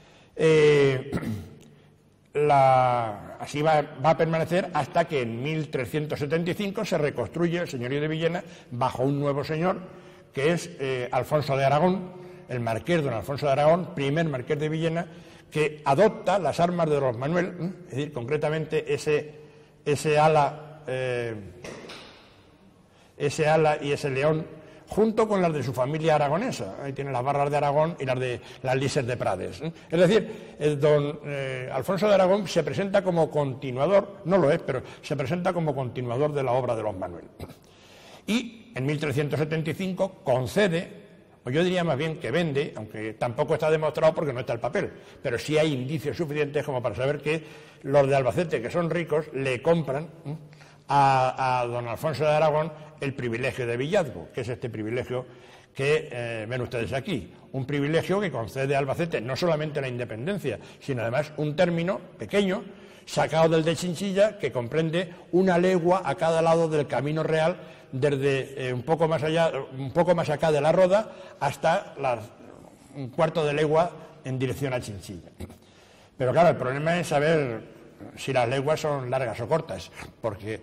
S1: Así va a permanecer hasta que en 1375 se reconstruye el señorío de Villena bajo un nuevo señor, que es Alfonso de Aragón, el marqués don Alfonso de Aragón, primer marqués de Villena, que adopta las armas de los Manuel, es decir, concretamente ese ala y ese león, junto con las de su familia aragonesa. Ahí tiene las barras de Aragón y las de las lises de Prades. Es decir, don Alfonso de Aragón se presenta como continuador, no lo es, pero se presenta como continuador de la obra de los Manuel. Y en 1375 concede, o yo diría más bien que vende, aunque tampoco está demostrado porque no está el papel, pero sí hay indicios suficientes como para saber que los de Albacete, que son ricos, le compran a don Alfonso de Aragón el privilegio de villazgo, que es este privilegio que ven ustedes aquí. Un privilegio que concede a Albacete no solamente la independencia, sino además un término pequeño, sacado del de Chinchilla, que comprende una legua a cada lado del Camino Real, desde un poco más acá de la Roda hasta un cuarto de legua en dirección a Chinchilla. Pero claro, el problema es saber si las leguas son largas o cortas, porque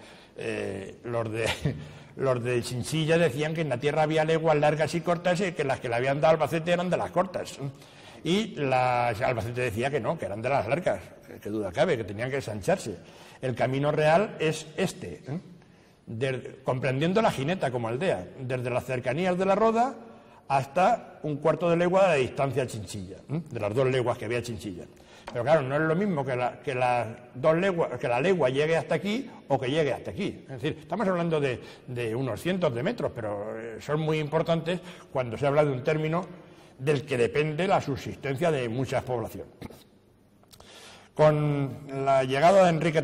S1: los de Chinchilla decían que en la tierra había leguas largas y cortas y que las que le habían dado a Albacete eran de las cortas. Y Albacete decía que no, que eran de las largas, que duda cabe, que tenían que ensancharse. El Camino Real es este, comprendiendo la Gineta como aldea, desde las cercanías de la Roda hasta un cuarto de legua de la distancia a Chinchilla, de las 2 leguas que había a Chinchilla. Pero claro, no es lo mismo que la legua llegue hasta aquí o que llegue hasta aquí. Es decir, estamos hablando de unos cientos de metros, pero son muy importantes cuando se habla de un término del que depende la subsistencia de muchas poblaciones. Con la llegada de Enrique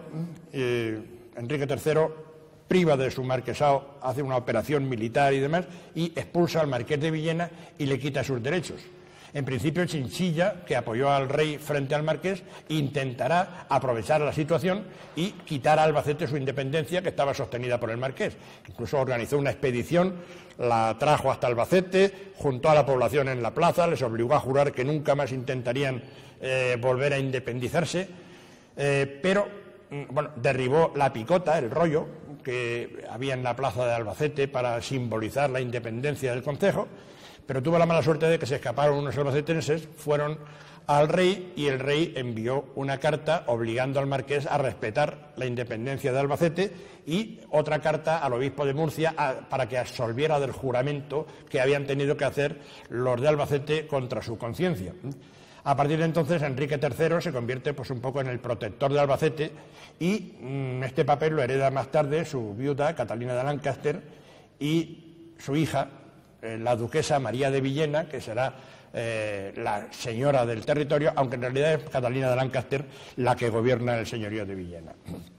S1: III priva de su marquesado, hace una operación militar y demás, y expulsa al marqués de Villena y le quita sus derechos. En principio, Chinchilla, que apoyó al rey frente al marqués, intentará aprovechar la situación y quitar a Albacete su independencia, que estaba sostenida por el marqués. Incluso organizó una expedición, la trajo hasta Albacete, juntó a la población en la plaza, les obligó a jurar que nunca más intentarían volver a independizarse, pero derribó la picota, el rollo, que había en la plaza de Albacete para simbolizar la independencia del concejo, pero tuvo la mala suerte de que se escaparon unos albacetenses, fueron al rey y el rey envió una carta obligando al marqués a respetar la independencia de Albacete y otra carta al obispo de Murcia para que absolviera del juramento que habían tenido que hacer los de Albacete contra su conciencia. A partir de entonces, Enrique III se convierte un poco en el protector de Albacete y este papel lo hereda más tarde su viuda, Catalina de Lancaster, y su hija, la duquesa María de Villena, que será la señora del territorio, aunque en realidad es Catalina de Lancaster la que gobierna el señorío de Villena.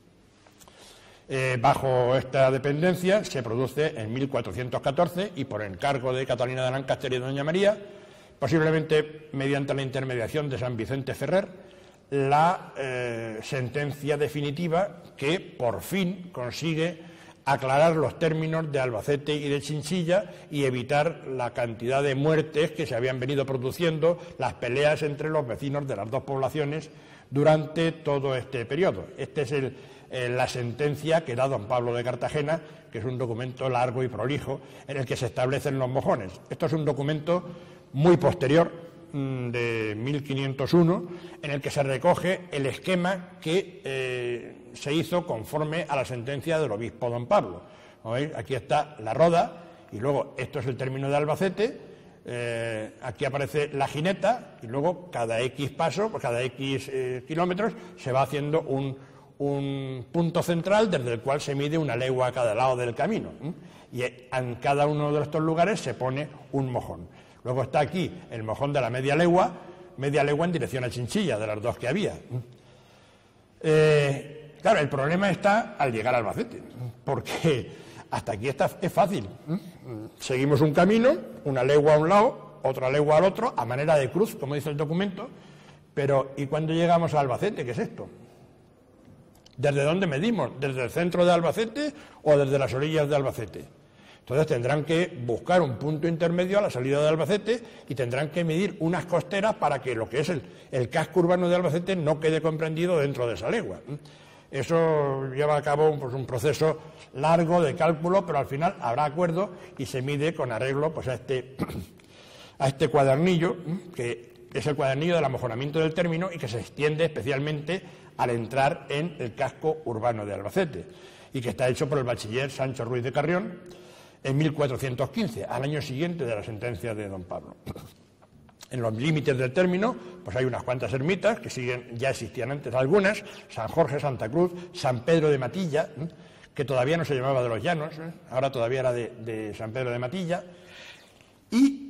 S1: Bajo esta dependencia se produce en 1414, y por encargo de Catalina de Lancaster y doña María, posiblemente mediante la intermediación de San Vicente Ferrer, la sentencia definitiva que por fin consigue aclarar los términos de Albacete y de Chinchilla y evitar la cantidad de muertes que se habían venido produciendo, las peleas entre los vecinos de las 2 poblaciones durante todo este periodo. Esta es la sentencia que da don Pablo de Cartagena, que es un documento largo y prolijo en el que se establecen los mojones. Esto es un documento muy posterior, de 1501, en el que se recoge el esquema que se hizo conforme a la sentencia del obispo don Pablo. ¿Veis? Aquí está la Roda, y luego esto es el término de Albacete, aquí aparece la Gineta, y luego cada X paso, cada X kilómetros, se va haciendo un punto central desde el cual se mide una legua a cada lado del camino, y en cada uno de estos lugares se pone un mojón. Luego está aquí el mojón de la media legua en dirección a Chinchilla, de las 2 que había. Claro, el problema está al llegar a Albacete, porque hasta aquí es fácil. Seguimos un camino, una legua a un lado, otra legua al otro, a manera de cruz, como dice el documento, pero ¿y cuando llegamos a Albacete? ¿Qué es esto? ¿Desde dónde medimos? ¿Desde el centro de Albacete o desde las orillas de Albacete? Entonces tendrán que buscar un punto intermedio a la salida de Albacete y tendrán que medir unas costeras para que lo que es el casco urbano de Albacete no quede comprendido dentro de esa legua. Eso lleva a cabo pues, un proceso largo de cálculo, pero al final habrá acuerdo y se mide con arreglo pues, a este cuadernillo, que es el cuadernillo del amejoramiento del término y que se extiende especialmente al entrar en el casco urbano de Albacete y que está hecho por el bachiller Sancho Ruiz de Carrión en 1415, al año siguiente de la sentencia de don Pablo. En los límites del término, pues hay unas cuantas ermitas que ya existían antes algunas, San Jorge, Santa Cruz, San Pedro de Matilla, que todavía no se llamaba de los Llanos, ahora todavía era de San Pedro de Matilla, y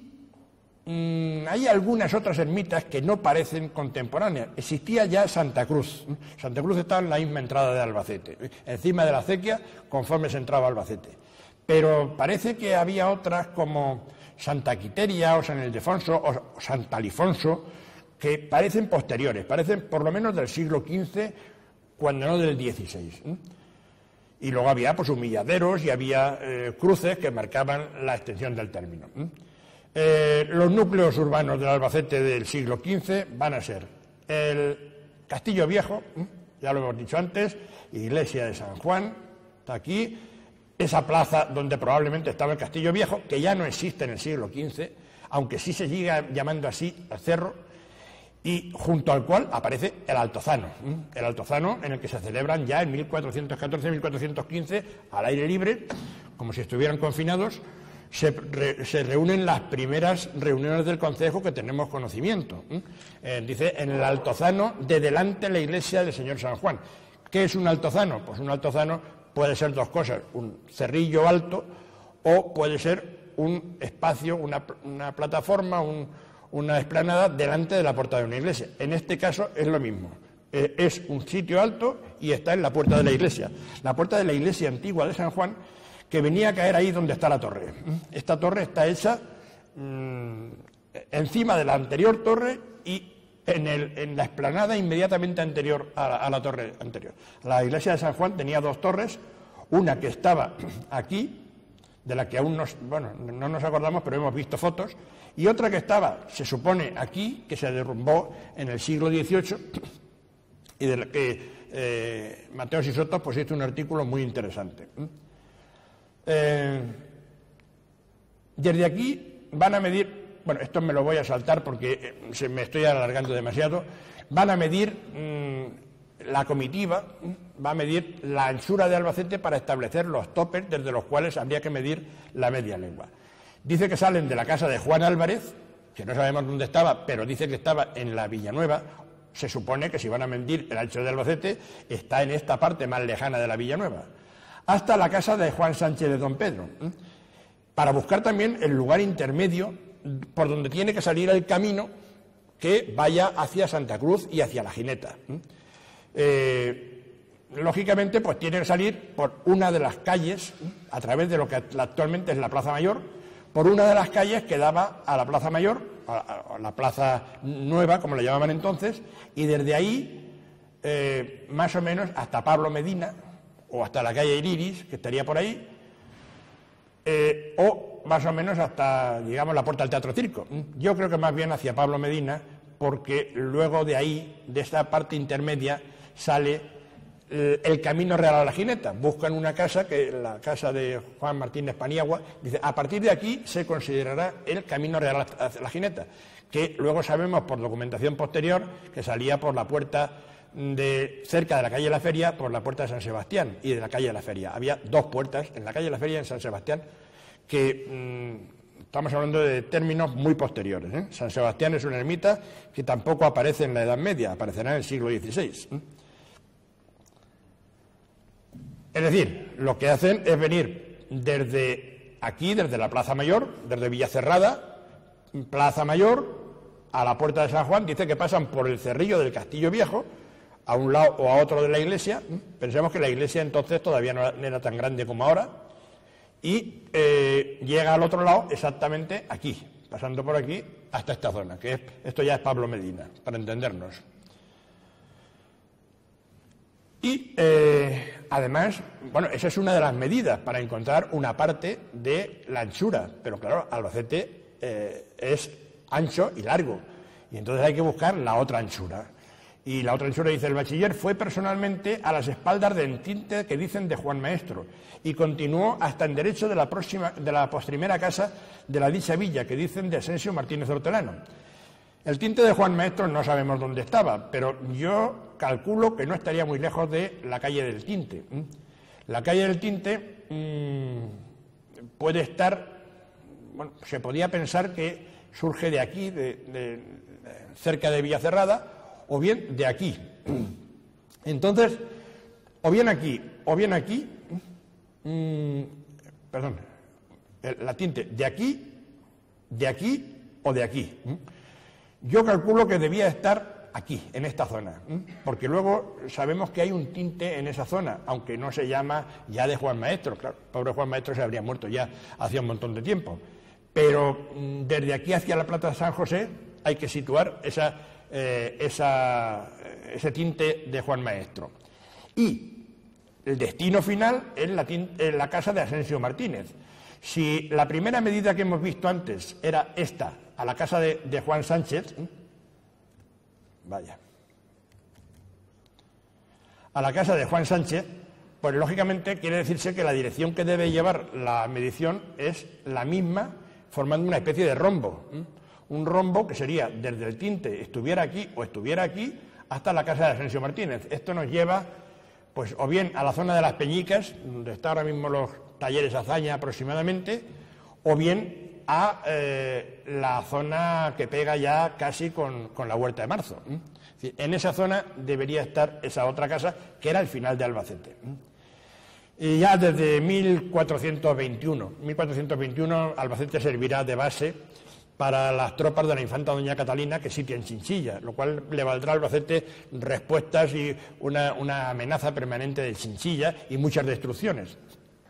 S1: hay algunas otras ermitas que no parecen contemporáneas. Existía ya Santa Cruz. Santa Cruz estaba en la misma entrada de Albacete, encima de la acequia, conforme se entraba a Albacete. Pero parece que había otras como Santa Quiteria o San Ildefonso o Santa Alifonso, que parecen posteriores, parecen por lo menos del siglo XV, cuando no del XVI. Y luego había pues humilladeros y había cruces que marcaban la extensión del término. Los núcleos urbanos del Albacete del siglo XV van a ser el Castillo Viejo, ya lo hemos dicho antes, Iglesia de San Juan, está aquí, esa plaza donde probablemente estaba el Castillo Viejo, que ya no existe en el siglo XV, aunque sí se sigue llamando así al cerro, y junto al cual aparece el Altozano en el que se celebran ya en 1414-1415, al aire libre, como si estuvieran confinados, se reúnen las primeras reuniones del concejo que tenemos conocimiento. Dice, en el Altozano, de delante la iglesia del Señor San Juan. ¿Qué es un altozano? Pues un altozano puede ser dos cosas, un cerrillo alto o puede ser un espacio, una plataforma, una explanada delante de la puerta de una iglesia. En este caso es lo mismo. Es un sitio alto y está en la puerta de la iglesia. La puerta de la iglesia antigua de San Juan, que venía a caer ahí donde está la torre. Esta torre está hecha encima de la anterior torre y en la explanada inmediatamente anterior a la torre anterior. La iglesia de San Juan tenía dos torres, una que estaba aquí, de la que aún no nos acordamos, pero hemos visto fotos, y otra que estaba, se supone, aquí, que se derrumbó en el siglo XVIII, y de la que Mateos y Soto pues hizo un artículo muy interesante. Desde aquí van a medir, bueno, esto me lo voy a saltar porque me estoy alargando demasiado, van a medir la comitiva, va a medir la anchura de Albacete para establecer los topes desde los cuales habría que medir la media legua. Dice que salen de la casa de Juan Álvarez, que no sabemos dónde estaba, pero dice que estaba en la Villanueva. Se supone que si van a medir el ancho de Albacete, está en esta parte más lejana de la Villanueva, hasta la casa de Juan Sánchez de Don Pedro, para buscar también el lugar intermedio por donde tiene que salir el camino que vaya hacia Santa Cruz y hacia la Gineta. Lógicamente, pues tiene que salir por una de las calles, a través de lo que actualmente es la Plaza Mayor, por una de las calles que daba a la Plaza Mayor, a la Plaza Nueva, como la llamaban entonces, y desde ahí, más o menos, hasta Pablo Medina, o hasta la calle Iriris, que estaría por ahí, o más o menos hasta, digamos, la puerta del Teatro Circo. Yo creo que más bien hacia Pablo Medina, porque luego de ahí, de esta parte intermedia, sale el Camino Real a la Gineta. Buscan una casa, que la casa de Juan Martínez Paniagua, dice, a partir de aquí se considerará el Camino Real a la Gineta, que luego sabemos por documentación posterior que salía por la puerta cerca de la calle de la Feria, por la puerta de San Sebastián y de la calle de la Feria. Había dos puertas, en la calle de la Feria y en San Sebastián, que estamos hablando de términos muy posteriores. San Sebastián es una ermita que tampoco aparece en la Edad Media, aparecerá en el siglo XVI. Es decir, lo que hacen es venir desde aquí, desde la Plaza Mayor, desde Villacerrada, Plaza Mayor, a la Puerta de San Juan. Dice que pasan por el cerrillo del Castillo Viejo, a un lado o a otro de la iglesia. Pensemos que la iglesia entonces todavía no era tan grande como ahora. y llega al otro lado exactamente aquí, pasando por aquí hasta esta zona, que esto ya es Pablo Medina, para entendernos. Y además, bueno, esa es una de las medidas para encontrar una parte de la anchura, pero claro, Albacete es ancho y largo, y entonces hay que buscar la otra anchura. Y la otra anchura, dice el bachiller, fue personalmente a las espaldas del tinte que dicen de Juan Maestro y continuó hasta en derecho de la postrimera casa de la dicha villa que dicen de Asensio Martínez Hortelano. El tinte de Juan Maestro no sabemos dónde estaba, pero yo calculo que no estaría muy lejos de la calle del Tinte. La calle del Tinte puede estar, bueno, se podía pensar que surge de aquí, cerca de Villacerrada, o bien de aquí. Entonces, o bien aquí, perdón, la Tinte de aquí o de aquí. Yo calculo que debía estar aquí, en esta zona, porque luego sabemos que hay un tinte en esa zona, aunque no se llama ya de Juan Maestro. Claro, pobre Juan Maestro se habría muerto ya hacía un montón de tiempo. Pero desde aquí hacia la Plaza de San José hay que situar ese tinte de Juan Maestro. Y el destino final es la casa de Asensio Martínez. Si la primera medida que hemos visto antes era esta, a la casa de Juan Sánchez, a la casa de Juan Sánchez, pues lógicamente quiere decirse que la dirección que debe llevar la medición es la misma, formando una especie de rombo. Un rombo que sería desde el tinte, estuviera aquí o estuviera aquí, hasta la casa de Asensio Martínez. Esto nos lleva, pues, o bien a la zona de las Peñicas, donde están ahora mismo los talleres Azaña aproximadamente, o bien a la zona que pega ya casi con la Huerta de Marzo. En esa zona debería estar esa otra casa, que era el final de Albacete. Y ya desde 1421 Albacete servirá de base para las tropas de la infanta doña Catalina que sitian Chinchilla, lo cual le valdrá a Albacete respuestas y una amenaza permanente de Chinchilla y muchas destrucciones.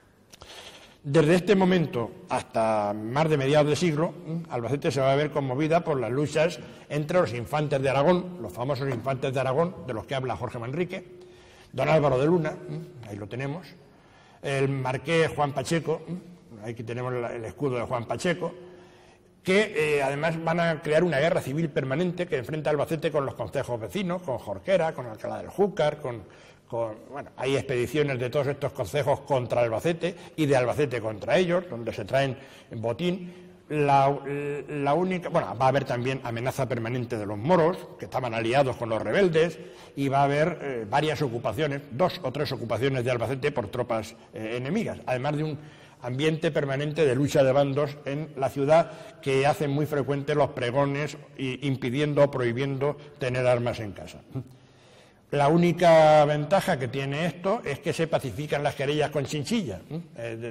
S1: Desde este momento hasta más de mediados de siglo, Albacete se va a ver conmovida por las luchas entre los infantes de Aragón, los famosos infantes de Aragón, de los que habla Jorge Manrique, don Álvaro de Luna, ahí lo tenemos, el marqués Juan Pacheco, aquí tenemos el escudo de Juan Pacheco, que además van a crear una guerra civil permanente que enfrenta a Albacete con los concejos vecinos, con Jorquera, con Alcalá del Júcar, bueno, hay expediciones de todos estos concejos contra Albacete y de Albacete contra ellos, donde se traen botín. La única, bueno, va a haber también amenaza permanente de los moros, que estaban aliados con los rebeldes, y va a haber varias ocupaciones, 2 o 3 ocupaciones de Albacete por tropas enemigas, además de un ambiente permanente de lucha de bandos en la ciudad que hacen muy frecuentes los pregones impidiendo o prohibiendo tener armas en casa. La única ventaja que tiene esto es que se pacifican las querellas con Chinchilla. Desde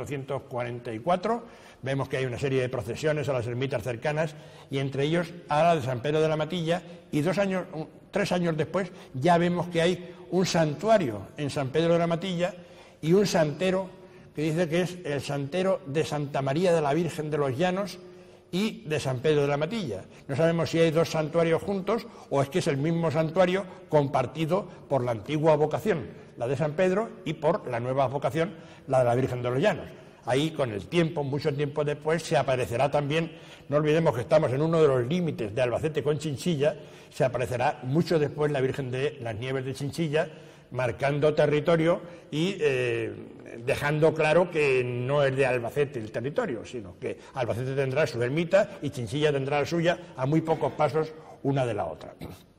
S1: 1444 vemos que hay una serie de procesiones a las ermitas cercanas y entre ellos a la de San Pedro de la Matilla, y 3 años después ya vemos que hay un santuario en San Pedro de la Matilla y un santero que dice que es el santero de Santa María de la Virgen de los Llanos y de San Pedro de la Matilla. No sabemos si hay 2 santuarios juntos o es que es el mismo santuario compartido por la antigua vocación, la de San Pedro, y por la nueva vocación, la de la Virgen de los Llanos. Ahí, con el tiempo, mucho tiempo después, se aparecerá también, no olvidemos que estamos en uno de los límites de Albacete con Chinchilla, se aparecerá mucho después la Virgen de las Nieves de Chinchilla, marcando territorio y dejando claro que no es de Albacete el territorio, sino que Albacete tendrá su ermita y Chinchilla tendrá la suya, a muy pocos pasos una de la otra.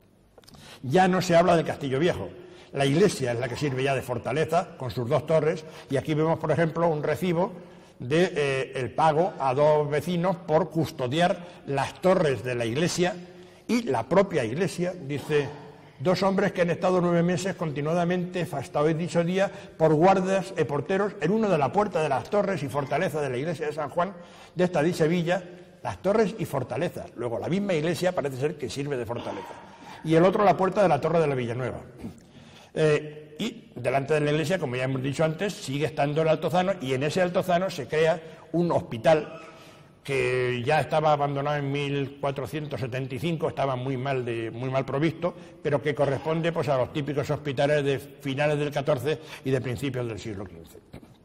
S1: Ya no se habla del Castillo Viejo. La iglesia es la que sirve ya de fortaleza, con sus 2 torres, y aquí vemos, por ejemplo, un recibo de el pago a 2 vecinos por custodiar las torres de la iglesia y la propia iglesia. Dice: 2 hombres que han estado 9 meses continuadamente, hasta hoy dicho día, por guardas y porteros en uno de la puerta de las torres y fortaleza de la iglesia de San Juan, de esta dicha villa, las torres y fortalezas. Luego la misma iglesia parece ser que sirve de fortaleza. Y el otro la puerta de la torre de la Villanueva. Y delante de la iglesia, como ya hemos dicho antes, sigue estando el Altozano, y en ese Altozano se crea un hospital que ya estaba abandonado en 1475, estaba muy mal provisto, pero que corresponde pues a los típicos hospitales de finales del XIV y de principios del siglo XV.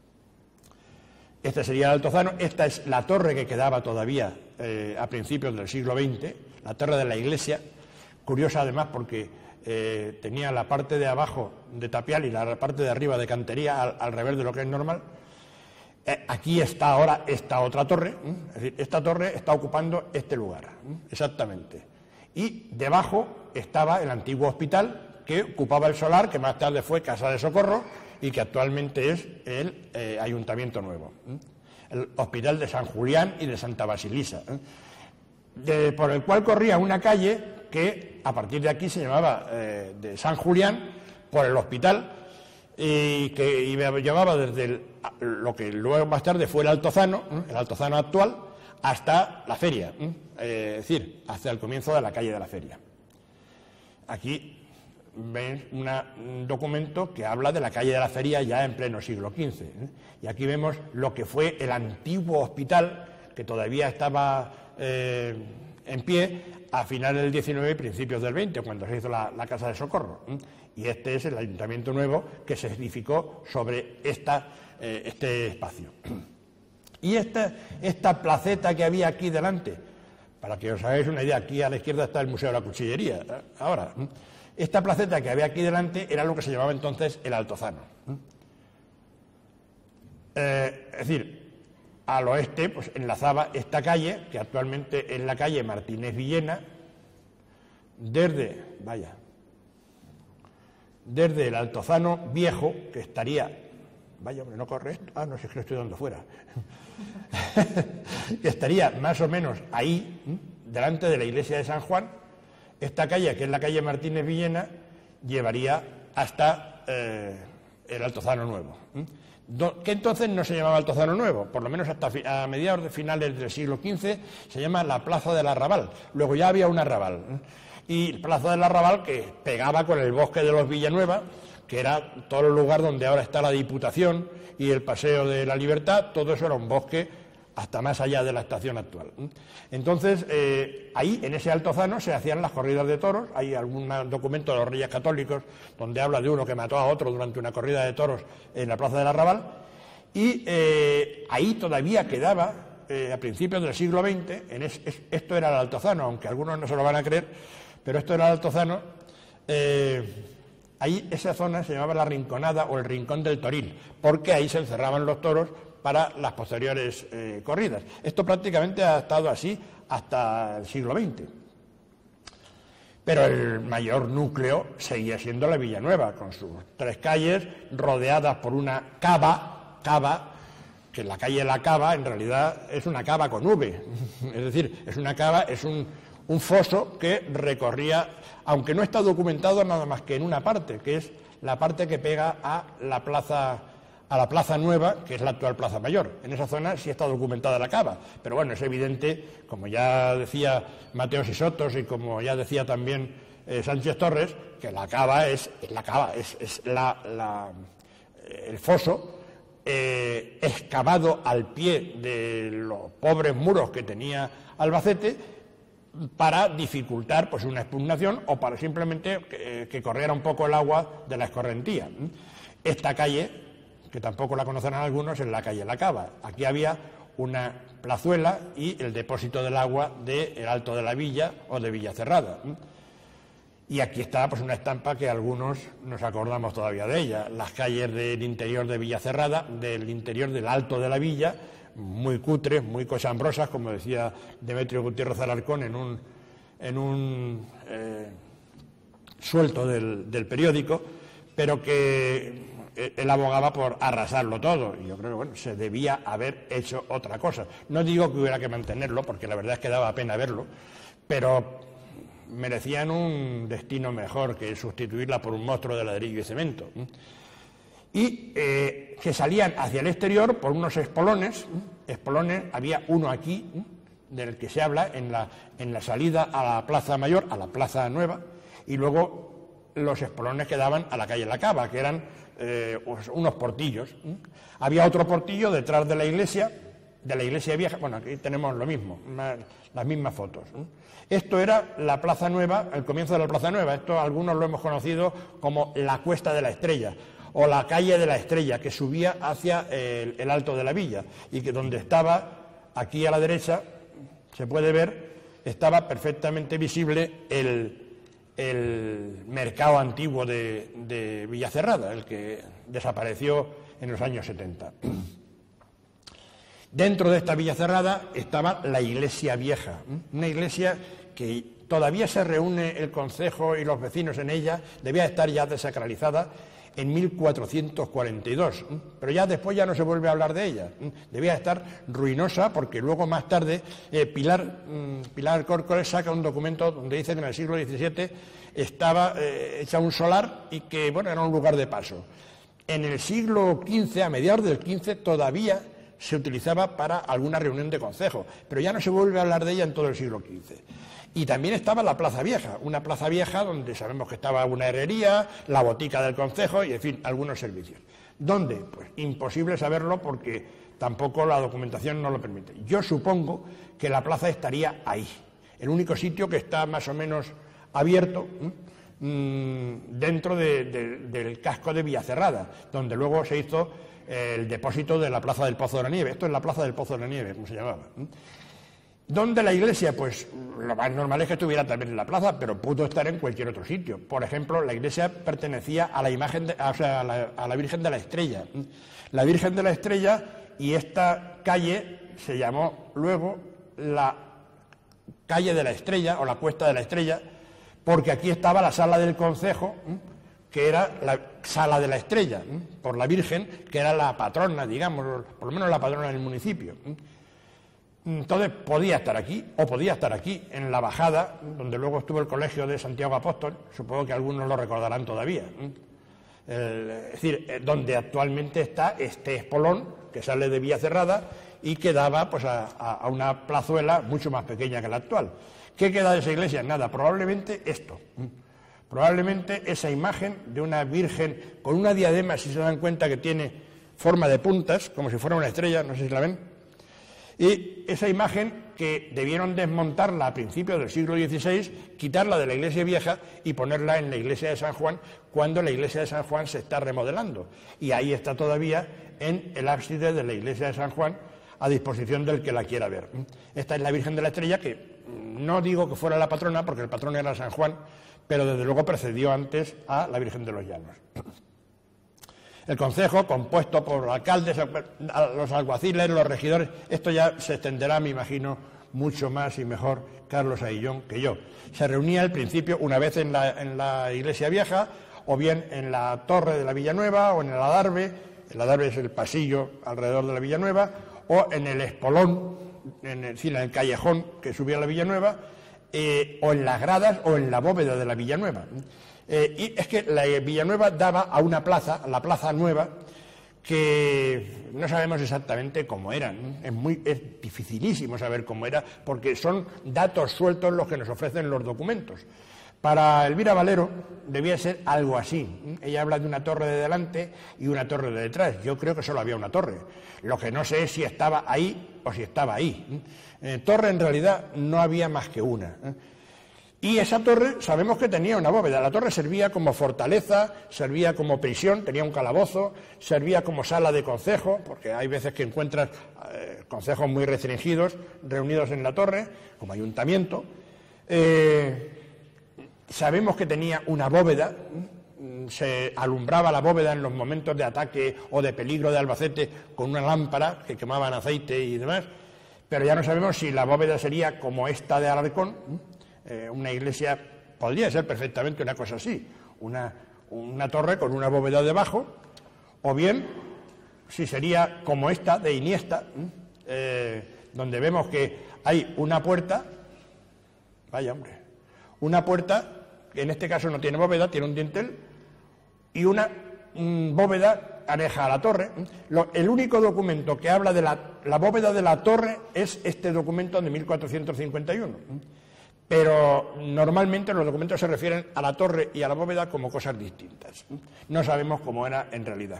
S1: Este sería el Altozano. Esta es la torre que quedaba todavía a principios del siglo XX, la torre de la iglesia, curiosa además porque tenía la parte de abajo de tapial y la parte de arriba de cantería, al revés de lo que es normal. Aquí está ahora esta otra torre, es decir, esta torre está ocupando este lugar, exactamente. Y debajo estaba el antiguo hospital que ocupaba el solar, que más tarde fue Casa de Socorro y que actualmente es el Ayuntamiento Nuevo, el Hospital de San Julián y de Santa Basilisa, por el cual corría una calle que a partir de aquí se llamaba de San Julián por el hospital, y que llevaba desde lo que luego más tarde fue el Altozano actual, hasta la feria, es decir, hasta el comienzo de la calle de la feria. Aquí ven un documento que habla de la calle de la feria ya en pleno siglo XV, y aquí vemos lo que fue el antiguo hospital, que todavía estaba en pie a finales del XIX y principios del XX, cuando se hizo la Casa de Socorro. Y este es el Ayuntamiento Nuevo que se edificó sobre este espacio. Y esta placeta que había aquí delante, para que os hagáis una idea, aquí a la izquierda está el Museo de la Cuchillería. Ahora, esta placeta que había aquí delante era lo que se llamaba entonces el Altozano. Es decir, al oeste pues enlazaba esta calle, que actualmente es la calle Martínez Villena, desde el Altozano Viejo, que estaría... Vaya, hombre, no corre esto. Ah, no sé, es que lo estoy dando fuera. Que estaría más o menos ahí, delante de la iglesia de San Juan. Esta calle, que es la calle Martínez Villena, llevaría hasta el Altozano Nuevo, que entonces no se llamaba Altozano Nuevo, por lo menos hasta a mediados de finales del siglo XV se llama la Plaza del Arrabal. Luego ya había un arrabal, y Plaza del Arrabal que pegaba con el bosque de los Villanueva, que era todo el lugar donde ahora está la Diputación y el Paseo de la Libertad. Todo eso era un bosque hasta más allá de la estación actual. Entonces, ahí, en ese Altozano, se hacían las corridas de toros. Hay algún documento de los Reyes Católicos donde habla de uno que mató a otro durante una corrida de toros en la Plaza del Arrabal. Y ahí todavía quedaba, a principios del siglo XX, esto era el Altozano, aunque algunos no se lo van a creer, pero esto era el Altozano. Ahí esa zona se llamaba la Rinconada o el Rincón del Toril, porque ahí se encerraban los toros para las posteriores corridas. Esto prácticamente ha estado así hasta el siglo XX. Pero el mayor núcleo seguía siendo la Villanueva, con sus 3 calles rodeadas por una cava, que la calle La Cava en realidad es una cava con V, es decir, es una cava, es un foso que recorría, aunque no está documentado nada más que en una parte, que es la parte que pega a la Plaza Nueva, que es la actual Plaza Mayor. En esa zona sí está documentada la cava, pero bueno, es evidente, como ya decía Mateos y Sotos y como ya decía también Sánchez Torres, que la cava es el foso excavado al pie de los pobres muros que tenía Albacete, para dificultar pues una expugnación o para simplemente que corriera un poco el agua de la escorrentía. Esta calle, que tampoco la conocerán algunos, es la calle La Cava. Aquí había una plazuela y el depósito del agua del Alto de la Villa o de Villacerrada. Y aquí está pues una estampa que algunos nos acordamos todavía de ella. Las calles del interior de Villacerrada, del interior del Alto de la Villa, muy cutres, muy cochambrosas, como decía Demetrio Gutiérrez Alarcón en un suelto del periódico, pero que él abogaba por arrasarlo todo, y yo creo que bueno, se debía haber hecho otra cosa. No digo que hubiera que mantenerlo, porque la verdad es que daba pena verlo, pero merecían un destino mejor que sustituirla por un monstruo de ladrillo y cemento. Y que salían hacia el exterior por unos espolones, había uno aquí, del que se habla en la salida a la Plaza Mayor, a la Plaza Nueva, y luego los espolones que daban a la calle La Cava, que eran unos portillos. Había otro portillo detrás de la iglesia vieja. Bueno, aquí tenemos lo mismo, las mismas fotos. Esto era la Plaza Nueva, el comienzo de la Plaza Nueva. Esto algunos lo hemos conocido como la Cuesta de la Estrella o la Calle de la Estrella, que subía hacia el Alto de la Villa, y que donde estaba, aquí a la derecha, se puede ver, estaba perfectamente visible el mercado antiguo de Villacerrada, el que desapareció en los años 70. Dentro de esta Villacerrada estaba la iglesia vieja, una iglesia que todavía se reúne el concejo y los vecinos en ella, debía estar ya desacralizada en 1442, pero ya después ya no se vuelve a hablar de ella. Debía estar ruinosa, porque luego más tarde Pilar Córcoles saca un documento donde dice que en el siglo XVII estaba hecha un solar y que, bueno, era un lugar de paso. En el siglo XV, a mediados del XV, todavía se utilizaba para alguna reunión de concejo, pero ya no se vuelve a hablar de ella en todo el siglo XV. Y también estaba la Plaza Vieja, una plaza vieja donde sabemos que estaba una herrería, la botica del concejo y, en fin, algunos servicios. ¿Dónde? Pues imposible saberlo porque tampoco la documentación no lo permite. Yo supongo que la plaza estaría ahí, el único sitio que está más o menos abierto dentro del casco de Villacerrada, donde luego se hizo el depósito de la Plaza del Pozo de la Nieve. Esto es la Plaza del Pozo de la Nieve, como se llamaba. ¿Dónde la iglesia? Pues lo más normal es que estuviera también en la plaza, pero pudo estar en cualquier otro sitio. Por ejemplo, la iglesia pertenecía a la imagen, a la Virgen de la Estrella. La Virgen de la Estrella, y esta calle se llamó luego la Calle de la Estrella o la Cuesta de la Estrella, porque aquí estaba la sala del concejo, que era la Sala de la Estrella, por la Virgen, que era la patrona, digamos, por lo menos la patrona del municipio. Entonces podía estar aquí, o podía estar aquí, en la bajada, donde luego estuvo el colegio de Santiago Apóstol, supongo que algunos lo recordarán todavía. Es decir, donde actualmente está este espolón, que sale de Villacerrada y que daba pues, a una plazuela mucho más pequeña que la actual. ¿Qué queda de esa iglesia? Nada, probablemente esto. Probablemente esa imagen de una virgen con una diadema, si se dan cuenta que tiene forma de puntas, como si fuera una estrella, no sé si la ven. Y esa imagen que debieron desmontarla a principios del siglo XVI, quitarla de la iglesia vieja y ponerla en la iglesia de San Juan, cuando la iglesia de San Juan se está remodelando. Y ahí está todavía en el ábside de la iglesia de San Juan, a disposición del que la quiera ver. Esta es la Virgen de la Estrella, que no digo que fuera la patrona, porque el patrón era San Juan, pero desde luego precedió antes a la Virgen de los Llanos. El concejo, compuesto por alcaldes, los alguaciles, los regidores, esto ya se extenderá, me imagino, mucho más y mejor Carlos Aillón que yo. Se reunía al principio una vez en la iglesia vieja, o bien en la torre de la Villanueva, o en el adarve. El adarve es el pasillo alrededor de la Villanueva, o en el espolón, en el callejón que subía a la Villanueva, o en las gradas o en la bóveda de la Villanueva. Y es que la Villanueva daba a una plaza, la Plaza Nueva, que no sabemos exactamente cómo eran. Es dificilísimo saber cómo era, porque son datos sueltos los que nos ofrecen los documentos. Para Elvira Valero debía ser algo así. Ella habla de una torre de delante y una torre de detrás. Yo creo que solo había una torre. Lo que no sé es si estaba ahí o si estaba ahí. Torre en realidad no había más que una. Y esa torre sabemos que tenía una bóveda. La torre servía como fortaleza, servía como prisión, tenía un calabozo, servía como sala de concejo, porque hay veces que encuentras concejos muy restringidos reunidos en la torre, como ayuntamiento. Sabemos que tenía una bóveda, se alumbraba la bóveda en los momentos de ataque o de peligro de Albacete con una lámpara que quemaban aceite y demás, pero ya no sabemos si la bóveda sería como esta de Alarcón. Una iglesia podría ser perfectamente una cosa así, una torre con una bóveda debajo, o bien si sería como esta de Iniesta, donde vemos que hay una puerta, vaya hombre, una puerta que en este caso no tiene bóveda, tiene un dintel, y una bóveda aneja a la torre. El único documento que habla de la bóveda de la torre es este documento de 1451. pero normalmente los documentos se refieren a la torre y a la bóveda como cosas distintas. No sabemos cómo era en realidad.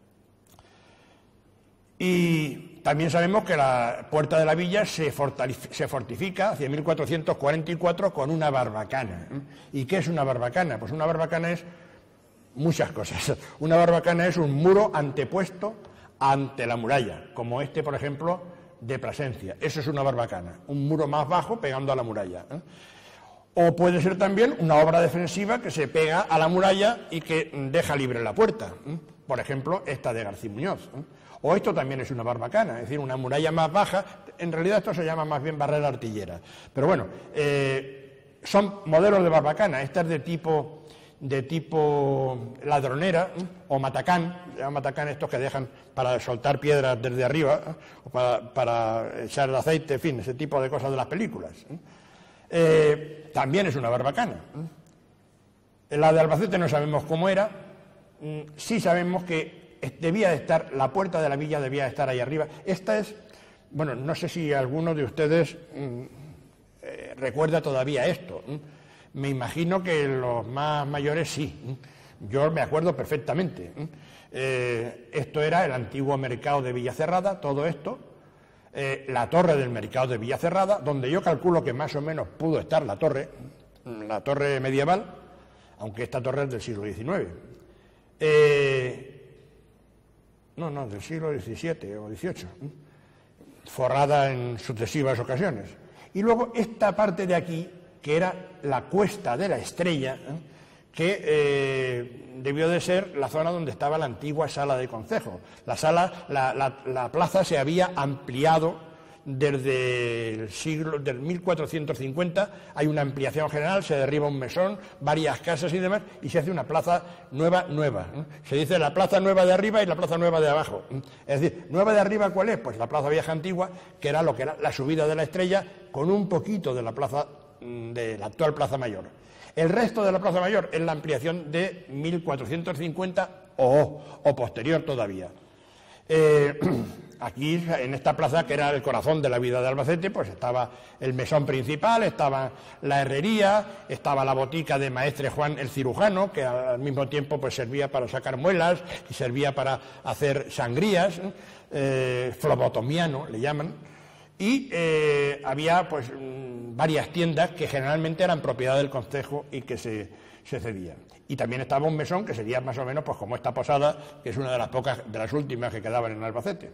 S1: Y también sabemos que la puerta de la villa se fortifica hacia 1444 con una barbacana. ¿Y qué es una barbacana? Pues una barbacana es muchas cosas. Una barbacana es un muro antepuesto ante la muralla, como este, por ejemplo, de Plasencia. Eso es una barbacana, un muro más bajo pegando a la muralla. O puede ser también una obra defensiva que se pega a la muralla y que deja libre la puerta. Por ejemplo, esta de García Muñoz. O esto también es una barbacana, es decir, una muralla más baja. En realidad esto se llama más bien barrera artillera. Pero bueno, son modelos de barbacana. Esta es de tipo ladronera o matacán. Se llama matacán estos que dejan para soltar piedras desde arriba o para echar el aceite, en fin, ese tipo de cosas de las películas. También es una barbacana. La de Albacete no sabemos cómo era. Sí sabemos que debía de estar, la puerta de la villa debía de estar ahí arriba. Esta es, bueno, no sé si alguno de ustedes recuerda todavía esto. Me imagino que los más mayores sí. Yo me acuerdo perfectamente. Esto era el antiguo mercado de Villacerrada, todo esto. La torre del mercado de Villacerrada, donde yo calculo que más o menos pudo estar la torre medieval, aunque esta torre es del siglo XIX. No, del siglo XVII o XVIII, forrada en sucesivas ocasiones. Y luego esta parte de aquí, que era la Cuesta de la Estrella, que debió de ser la zona donde estaba la antigua sala de concejo. La plaza se había ampliado desde del 1450, hay una ampliación general, se derriba un mesón, varias casas y demás, y se hace una plaza nueva. Se dice la plaza nueva de arriba y la plaza nueva de abajo. Es decir, nueva de arriba, ¿cuál es? Pues la plaza vieja antigua, que era lo que era la subida de la Estrella, con un poquito de la plaza, de la actual Plaza Mayor. El resto de la Plaza Mayor es la ampliación de 1450 o posterior todavía. Aquí, en esta plaza, que era el corazón de la vida de Albacete, pues estaba el mesón principal, estaba la herrería, estaba la botica de Maestre Juan el cirujano, que al mismo tiempo pues servía para sacar muelas y servía para hacer sangrías, flebotomiano le llaman, y había pues varias tiendas que generalmente eran propiedad del concejo y que se cedían. Y también estaba un mesón que sería más o menos pues como esta posada, que es una de las pocas, de las últimas que quedaban en Albacete.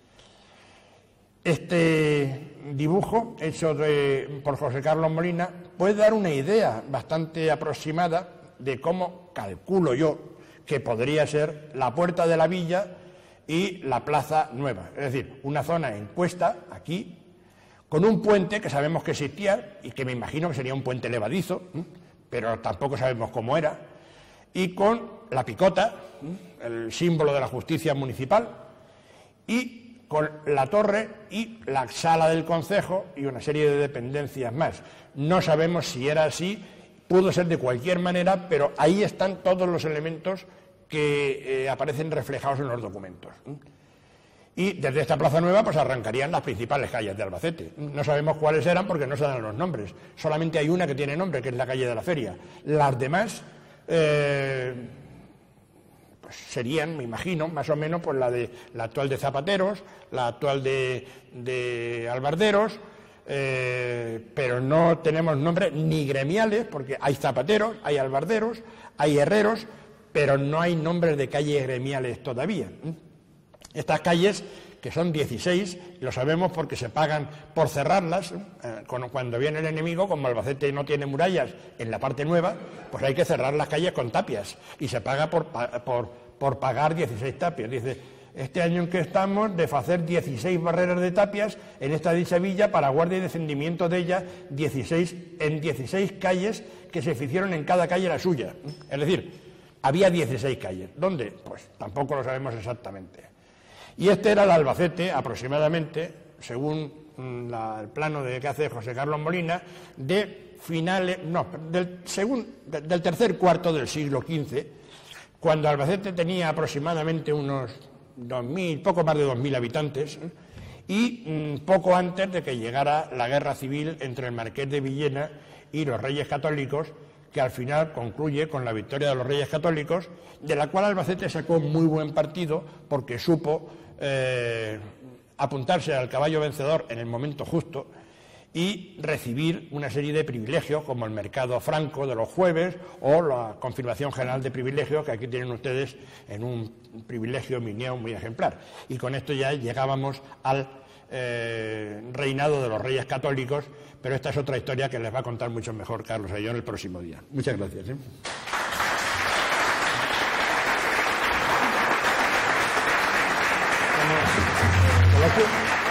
S1: Este dibujo, hecho por José Carlos Molina, puede dar una idea bastante aproximada de cómo calculo yo que podría ser la puerta de la villa y la plaza nueva. Es decir, una zona en cuesta, aquí, con un puente que sabemos que existía y que me imagino que sería un puente levadizo, pero tampoco sabemos cómo era, y con la picota, el símbolo de la justicia municipal, y con la torre y la sala del concejo y una serie de dependencias más. No sabemos si era así, pudo ser de cualquier manera, pero ahí están todos los elementos que aparecen reflejados en los documentos. Y desde esta plaza nueva pues arrancarían las principales calles de Albacete. No sabemos cuáles eran porque no se dan los nombres. Solamente hay una que tiene nombre, que es la calle de la Feria. Las demás pues serían, me imagino, más o menos pues la actual de Zapateros, la actual de Albarderos, pero no tenemos nombres ni gremiales, porque hay zapateros, hay albarderos, hay herreros, pero no hay nombres de calles gremiales todavía. Estas calles, que son 16, lo sabemos porque se pagan por cerrarlas. Cuando viene el enemigo, como Albacete no tiene murallas en la parte nueva, pues hay que cerrar las calles con tapias, y se paga por pagar 16 tapias. Dice, este año en que estamos, de hacer 16 barreras de tapias en esta dicha villa para guardia y defendimiento de ella, 16 calles que se hicieron en cada calle la suya. Es decir, había 16 calles. ¿Dónde? Pues tampoco lo sabemos exactamente. Y este era el Albacete, aproximadamente, según el plano que hace José Carlos Molina, del tercer cuarto del siglo XV, cuando Albacete tenía aproximadamente unos 2.000, poco más de 2.000 habitantes, y poco antes de que llegara la guerra civil entre el Marqués de Villena y los Reyes Católicos, que al final concluye con la victoria de los Reyes Católicos, de la cual Albacete sacó muy buen partido porque supo apuntarse al caballo vencedor en el momento justo y recibir una serie de privilegios como el mercado franco de los jueves o la confirmación general de privilegios que aquí tienen ustedes en un privilegio miniano muy ejemplar. Y con esto ya llegábamos al reinado de los Reyes Católicos, pero esta es otra historia que les va a contar mucho mejor Carlos Ayllón el próximo día. Muchas gracias. ¿Coloquio?